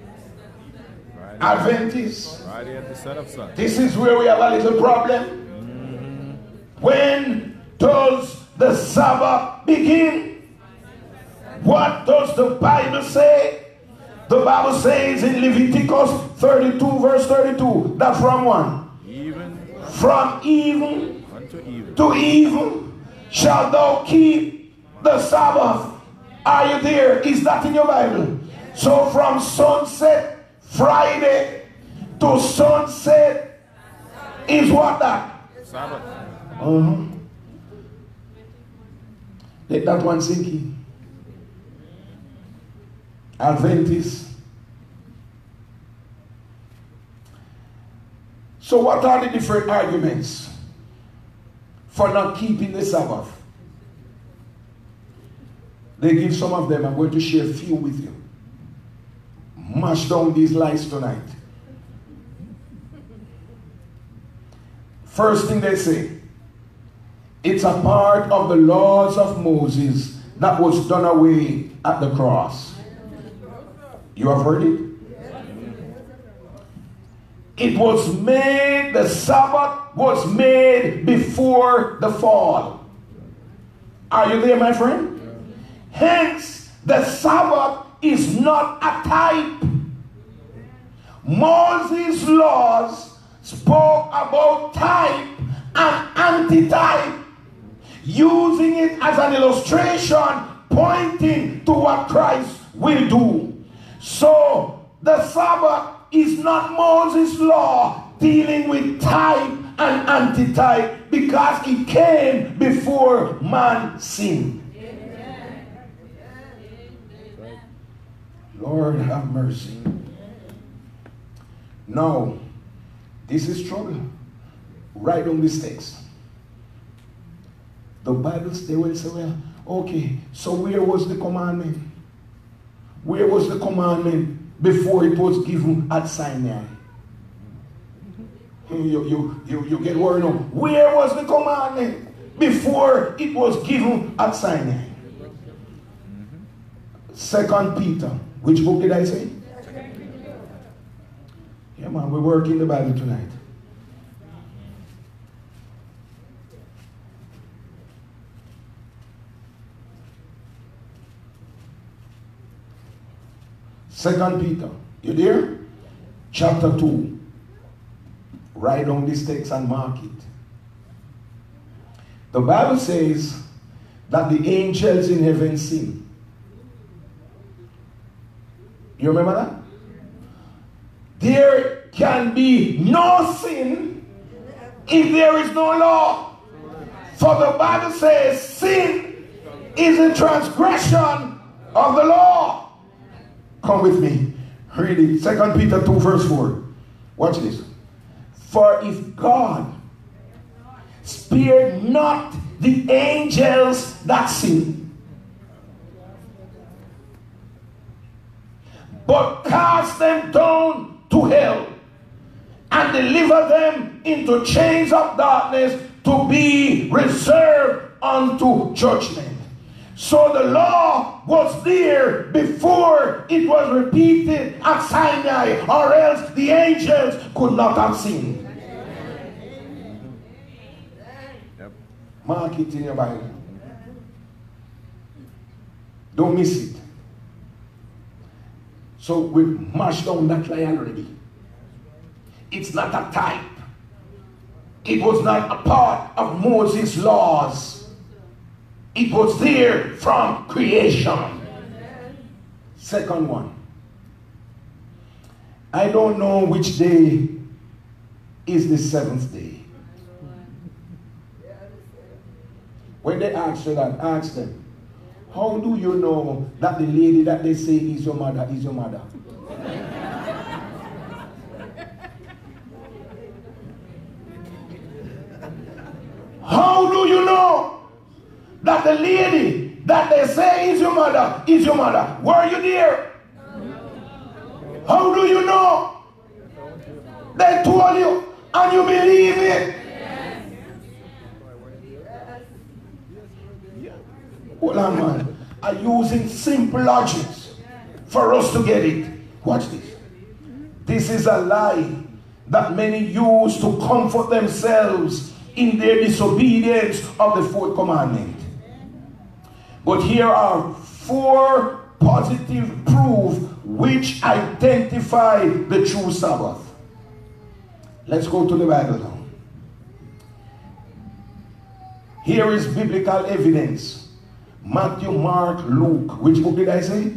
Adventist? Friday at the set of sun. This is where we have a little problem. When does the Sabbath begin? What does the Bible say? The Bible says in Leviticus thirty-two verse thirty-two that from one Even from even unto even to even shall thou keep the Sabbath. Are you there? Is that in your Bible? So from sunset Friday to sunset is what that? Sabbath. Uh-huh. Let that one sink in. Adventist. So what are the different arguments for not keeping the Sabbath? They give some of them. I'm going to share a few with you. Mash down these lies tonight. First thing they say, it's a part of the laws of Moses that was done away at the cross. You have heard it? It was made, the Sabbath was made before the fall. Are you there, my friend? Hence, the Sabbath is not a type. Moses' laws spoke about type and antitype, using it as an illustration pointing to what Christ will do. So the Sabbath is not Moses' law dealing with type and antitype, because it came before man sinned. Lord have mercy. Now, this is trouble. Write on this text. The Bible they will say, well, okay, so where was the commandment? Where was the commandment before it was given at Sinai? You, you, you, you get worried now. Where was the commandment before it was given at Sinai? Second Peter. Which book did I say? Yeah, man, we're working the Bible tonight. Second Peter. You there? Chapter two. Write down this text and mark it. The Bible says that the angels in heaven sin. You remember that? There can be no sin if there is no law. For the Bible says sin is a transgression of the law. Come with me. Read it. Second Peter two verse four. Watch this. For if God spared not the angels that sin. but cast them down to hell and deliver them into chains of darkness to be reserved unto judgment. So the law was there before it was repeated at Sinai, or else the angels could not have seen. Yep. Mark it in your Bible. Don't miss it. So we mashed down that lie already. It's not a type. It was not a part of Moses' laws. It was there from creation. Second one. I don't know which day is the seventh day. When they ask you that, ask them, how do you know that the lady that they say is your mother is your mother? How do you know that the lady that they say is your mother is your mother? Were you there? How do you know? They told you and you believe it. Hold on, man. I'm using simple logics for us to get it. Watch this. This is a lie that many use to comfort themselves in their disobedience of the fourth commandment. But here are four positive proof which identify the true Sabbath. Let's go to the Bible now. Here is biblical evidence. Matthew, Mark, Luke. Which book did I say?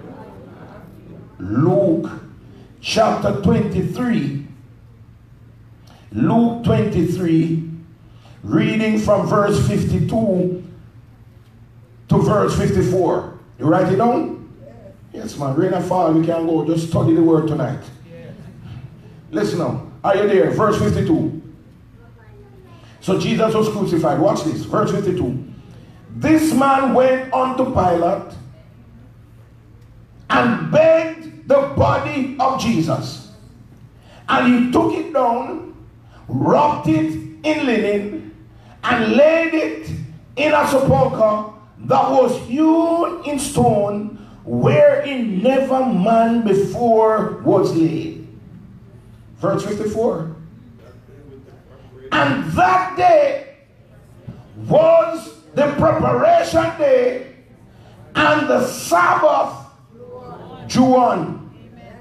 Luke chapter twenty-three. Luke twenty-three, reading from verse fifty-two to verse fifty-four. You write it down? Yes, man. Rain and fall, we can go. Just study the word tonight. Listen now. Are you there? Verse fifty-two. So Jesus was crucified. Watch this. Verse fifty-two. This man went unto Pilate and begged the body of Jesus. And he took it down, wrapped it in linen, and laid it in a sepulchre that was hewn in stone, wherein never man before was laid. Verse fifty-four. And that day was the preparation day, and the Sabbath drew on.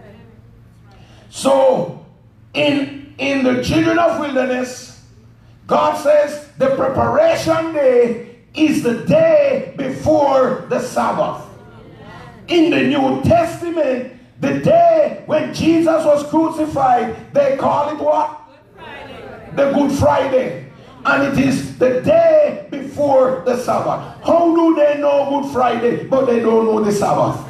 So in, in the children of wilderness, God says the preparation day is the day before the Sabbath. In the New Testament, the day when Jesus was crucified, they call it what? Good Friday. The Good Friday. And it is the day before the Sabbath. How do they know Good Friday, but they don't know the Sabbath?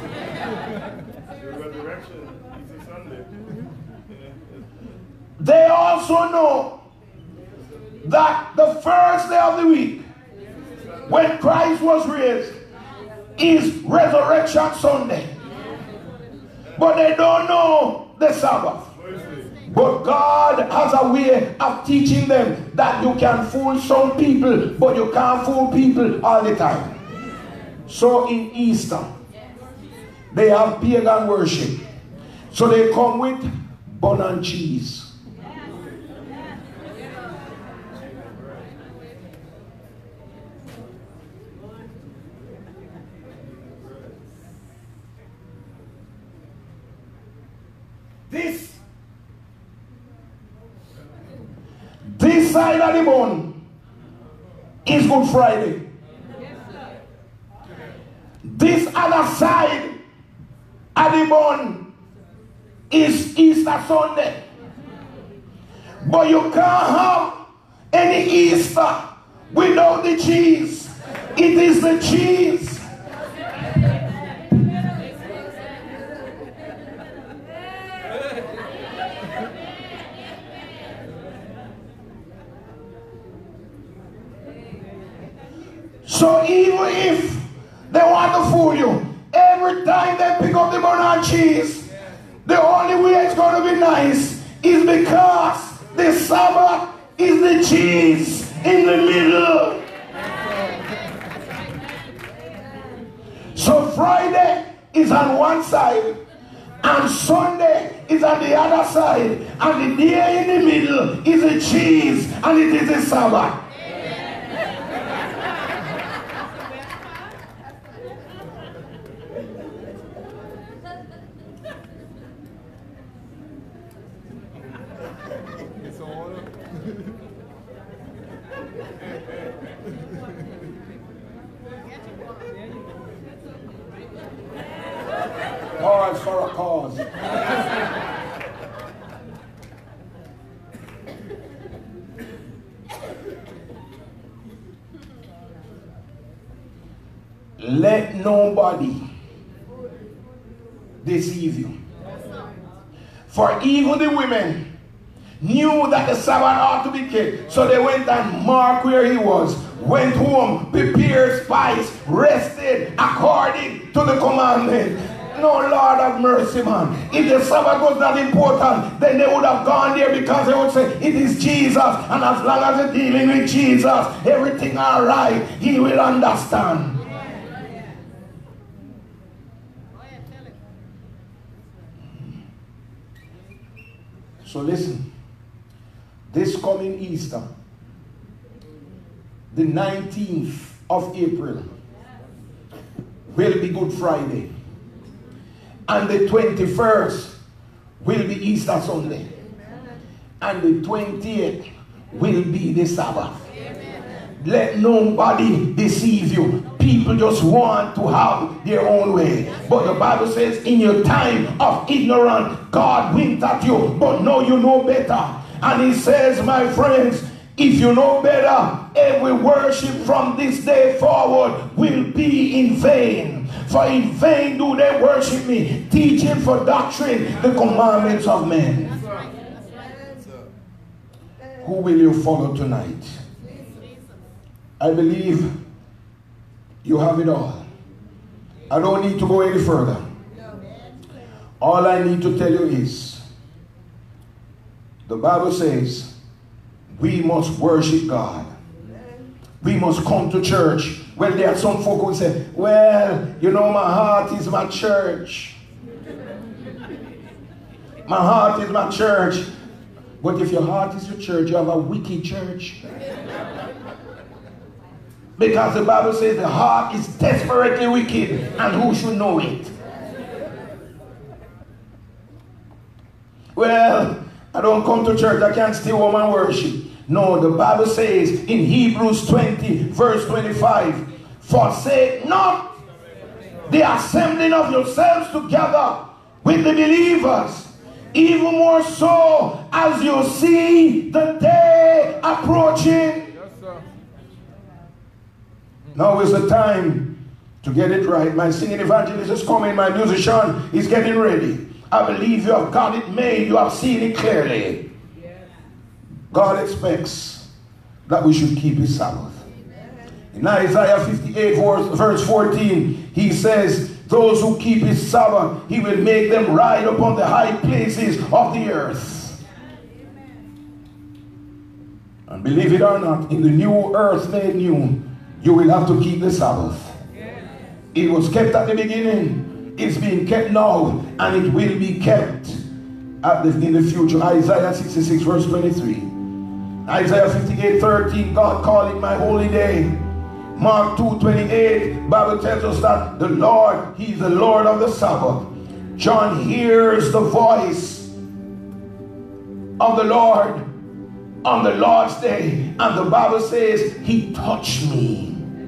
They also know that the first day of the week, when Christ was raised, is Resurrection Sunday. But they don't know the Sabbath. But God has a way of teaching them that you can fool some people, but you can't fool people all the time. So in Easter, they have pagan worship. So they come with bun and cheese. This This side of the bone is Good Friday. This other side of the bone is Easter Sunday. But you can't have any Easter without the cheese. It is the cheese. So even if they want to fool you, every time they pick up the bun and cheese, The only way it's going to be nice is because the Sabbath is the cheese in the middle. So Friday is on one side, and Sunday is on the other side, and the day in the middle is the cheese, and it is the Sabbath. Pause for a cause. Let nobody deceive you. For even the women knew that the Sabbath ought to be kept. So they went and marked where he was, went home, prepared spice, rested according to the commandment. No, Lord have mercy, man. If the Sabbath was not important, then they would have gone there, because they would say, it is Jesus. And as long as they're dealing with Jesus, everything all right, he will understand. So listen, this coming Easter, the nineteenth of April, will be Good Friday. And the twenty-first will be Easter Sunday. And the twentieth will be the Sabbath. Let nobody deceive you. People just want to have their own way. But the Bible says, in your time of ignorance, God winked at you. But now you know better. And he says, my friends, if you know better, every worship from this day forward will be in vain. For in vain do they worship me, teaching for doctrine the commandments of men. Who will you follow tonight? I believe you have it all. I don't need to go any further. All I need to tell you is, the Bible says, we must worship God. We must come to church. Well, there are some folk who say, well, you know, my heart is my church. My heart is my church. But if your heart is your church, you have a wicked church. Because the Bible says the heart is desperately wicked, and who should know it? Well, I don't come to church, I can't stay home and worship. No, the Bible says in Hebrews twenty, verse twenty-five, forsake not the assembling of yourselves together with the believers, even more so as you see the day approaching. Now is the time to get it right. My singing evangelist is coming. My musician is getting ready. I believe you have got it made. You have seen it clearly. God expects that we should keep his Sabbath. In Isaiah fifty-eight, verse fourteen, he says, those who keep his Sabbath, he will make them ride upon the high places of the earth. And believe it or not, in the new earth made new, you will have to keep the Sabbath. It was kept at the beginning, it's being kept now, and it will be kept at the, in the future. Isaiah sixty-six, verse twenty-three. Isaiah fifty-eight, thirteen, God called it my holy day. Mark two, twenty-eight, Bible tells us that the Lord, he's the Lord of the Sabbath. John hears the voice of the Lord on the Lord's day, and the Bible says he touched me.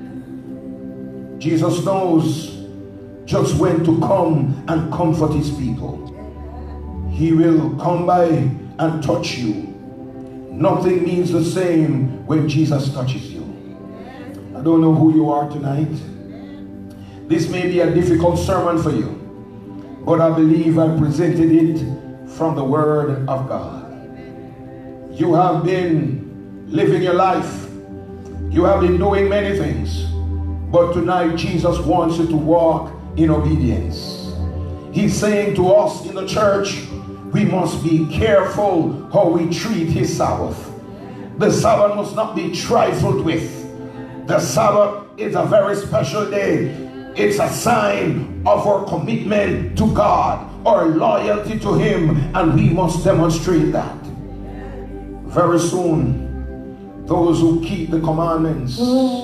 Jesus knows just when to come and comfort his people. He will come by and touch you. Nothing means the same when Jesus touches you. I don't know who you are tonight. This may be a difficult sermon for you, but I believe I presented it from the Word of God. You have been living your life. You have been doing many things. But tonight Jesus wants you to walk in obedience. He's saying to us in the church, we must be careful how we treat his Sabbath. The Sabbath must not be trifled with. The Sabbath is a very special day. It's a sign of our commitment to God, our loyalty to him, and we must demonstrate that. Very soon, those who keep the commandments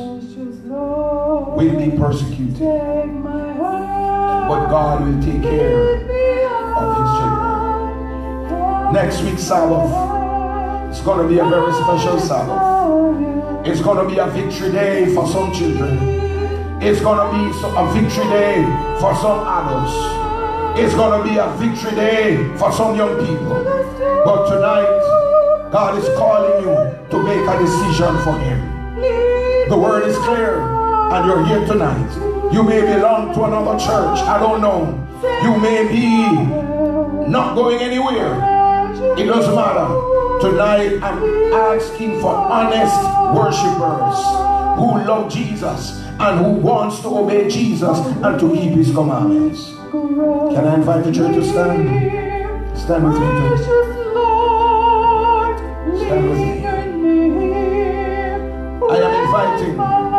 will be persecuted. But God will take care of his children. Next week's Sabbath, it's going to be a very special Sabbath. It's going to be a victory day for some children. It's going to be a victory day for some adults. It's going to be a victory day for some young people. But tonight, God is calling you to make a decision for him. The word is clear, and you're here tonight. You may belong to another church. I don't know. You may be not going anywhere. It doesn't matter. Tonight, I'm asking for honest worshipers who love Jesus and who wants to obey Jesus and to keep his commandments. Can I invite the church to stand? Stand with me, church. Stand with me. I am inviting.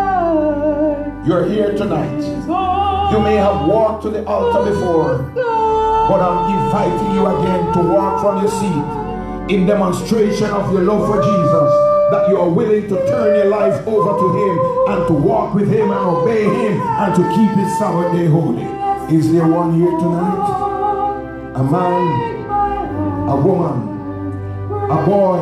You're here tonight. You may have walked to the altar before, but I'm inviting you again to walk from your seat in demonstration of your love for Jesus, that you are willing to turn your life over to him and to walk with him and obey him and to keep his Sabbath day holy. Is there one here tonight? A man, a woman, a boy,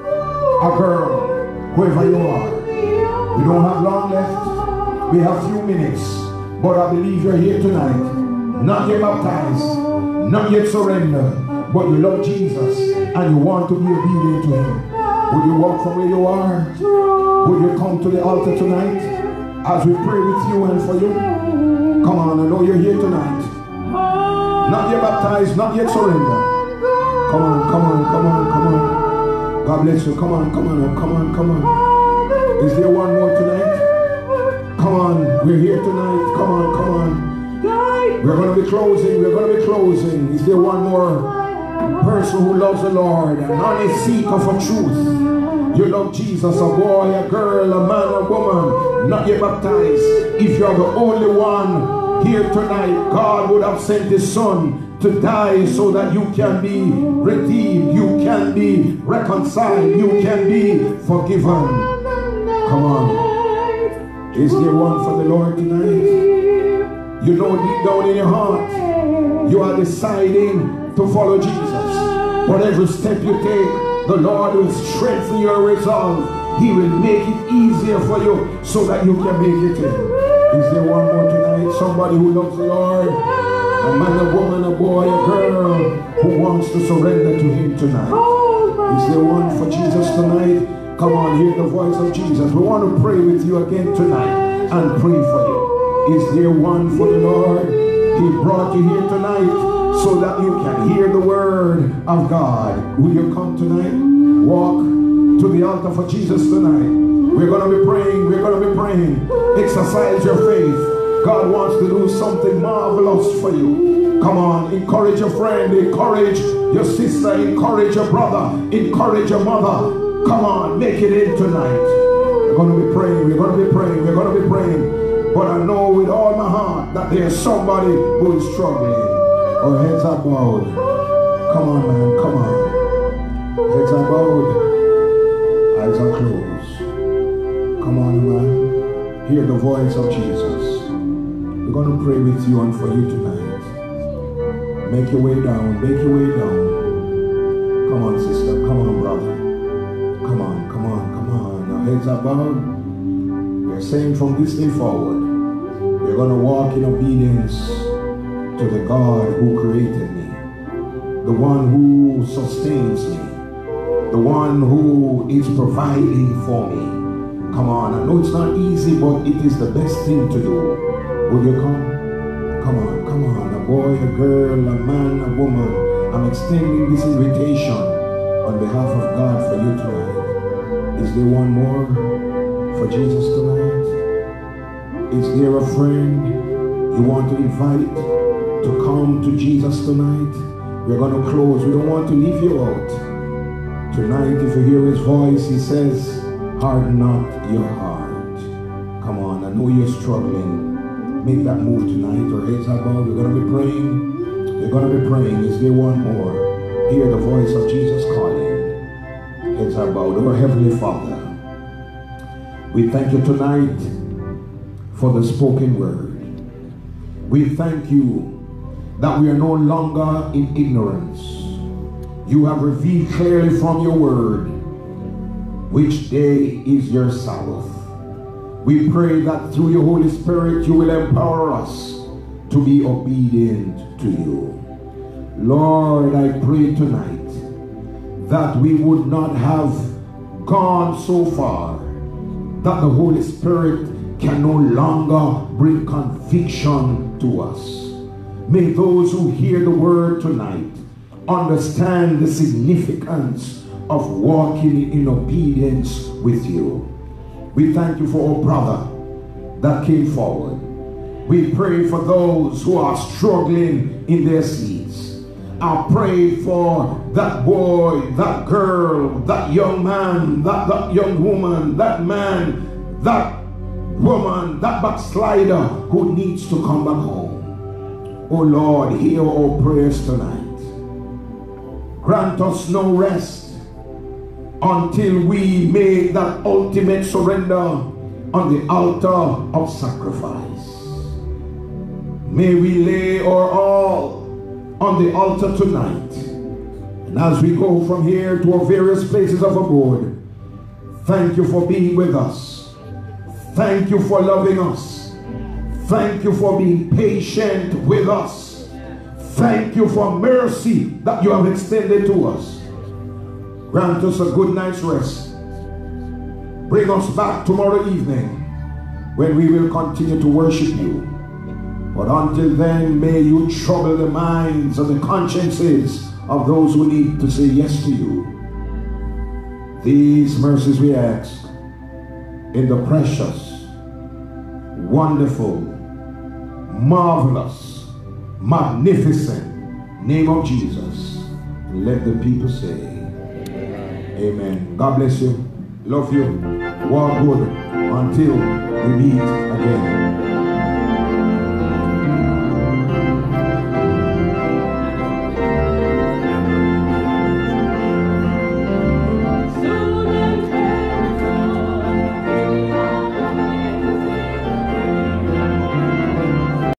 a girl, whoever you are. We don't have long left. We have few minutes. But I believe you're here tonight. Not yet baptized, not yet surrendered, but you love Jesus and you want to be obedient to him. Would you walk from where you are? Would you come to the altar tonight as we pray with you and for you? Come on, I know you're here tonight. Not yet baptized, not yet surrendered. Come on, come on, come on, come on. God bless you. Come on, come on, come on, come on. Is there one more tonight? Come on, we're here tonight. Come on, come on. We're going to be closing. We're going to be closing. Is there one more person who loves the Lord, an honest seeker for truth? You love Jesus, a boy, a girl, a man, a woman, not yet baptized. If you're the only one here tonight, God would have sent his son to die so that you can be redeemed, you can be reconciled, you can be forgiven. Come on. Is there one for the Lord tonight? You know deep down in your heart, you are deciding to follow Jesus. But every step you take, the Lord will strengthen your resolve. He will make it easier for you so that you can make it in. Is there one more tonight? Somebody who loves the Lord? A man, a woman, a boy, a girl who wants to surrender to him tonight. Is there one for Jesus tonight? Come on, hear the voice of Jesus. We want to pray with you again tonight and pray for you. Is there one for the Lord? He brought you here tonight so that you can hear the word of God. Will you come tonight? Walk to the altar for Jesus tonight. We're going to be praying. We're going to be praying. Exercise your faith. God wants to do something marvelous for you. Come on, encourage your friend, encourage your sister, encourage your brother, encourage your mother. Come on, make it in tonight. We're going to be praying, we're going to be praying, we're going to be praying. But I know with all my heart that there's somebody who is struggling. Or heads are bowed. Come on, man, come on. Heads are bowed. Eyes are closed. Come on, man. Hear the voice of Jesus. We're going to pray with you and for you tonight. Make your way down, make your way down. Come on, sister, come on, brother. Come on, come on, come on. Our heads are bowed. We're saying from this day forward, we're going to walk in obedience to the God who created me, the one who sustains me, the one who is providing for me. Come on, I know it's not easy, but it is the best thing to do. Will you come? Come on, come on. A boy, a girl, a man, a woman. I'm extending this invitation on behalf of God for you tonight. Is there one more for Jesus tonight? Is there a friend you want to invite to come to Jesus tonight, we're going to close. We don't want to leave you out. Tonight, if you hear his voice, he says, harden not your heart. Come on, I know you're struggling. Make that move tonight. Our heads are bowed. We're going to be praying. We're going to be praying. Is there one more? Hear the voice of Jesus calling. Heads are bowed. Our Heavenly Father, we thank you tonight for the spoken word. We thank you that we are no longer in ignorance. You have revealed clearly from your word which day is your Sabbath. We pray that through your Holy Spirit you will empower us to be obedient to you. Lord, I pray tonight that we would not have gone so far that the Holy Spirit can no longer bring conviction to us. May those who hear the word tonight understand the significance of walking in obedience with you. We thank you for our brother that came forward. We pray for those who are struggling in their seats. I pray for that boy, that girl, that young man, that, that young woman, that man, that woman, that backslider who needs to come back home. Oh Lord, hear our prayers tonight. Grant us no rest until we make that ultimate surrender on the altar of sacrifice. May we lay our all on the altar tonight. And as we go from here to our various places of abode, thank you for being with us. Thank you for loving us. Thank you for being patient with us. Thank you for mercy that you have extended to us. Grant us a good night's rest. Bring us back tomorrow evening when we will continue to worship you. But until then, may you trouble the minds and the consciences of those who need to say yes to you. These mercies we ask in the precious, wonderful, marvelous, magnificent name of Jesus. And let the people say, Amen. Amen. God bless you. Love you. Walk good until we meet again.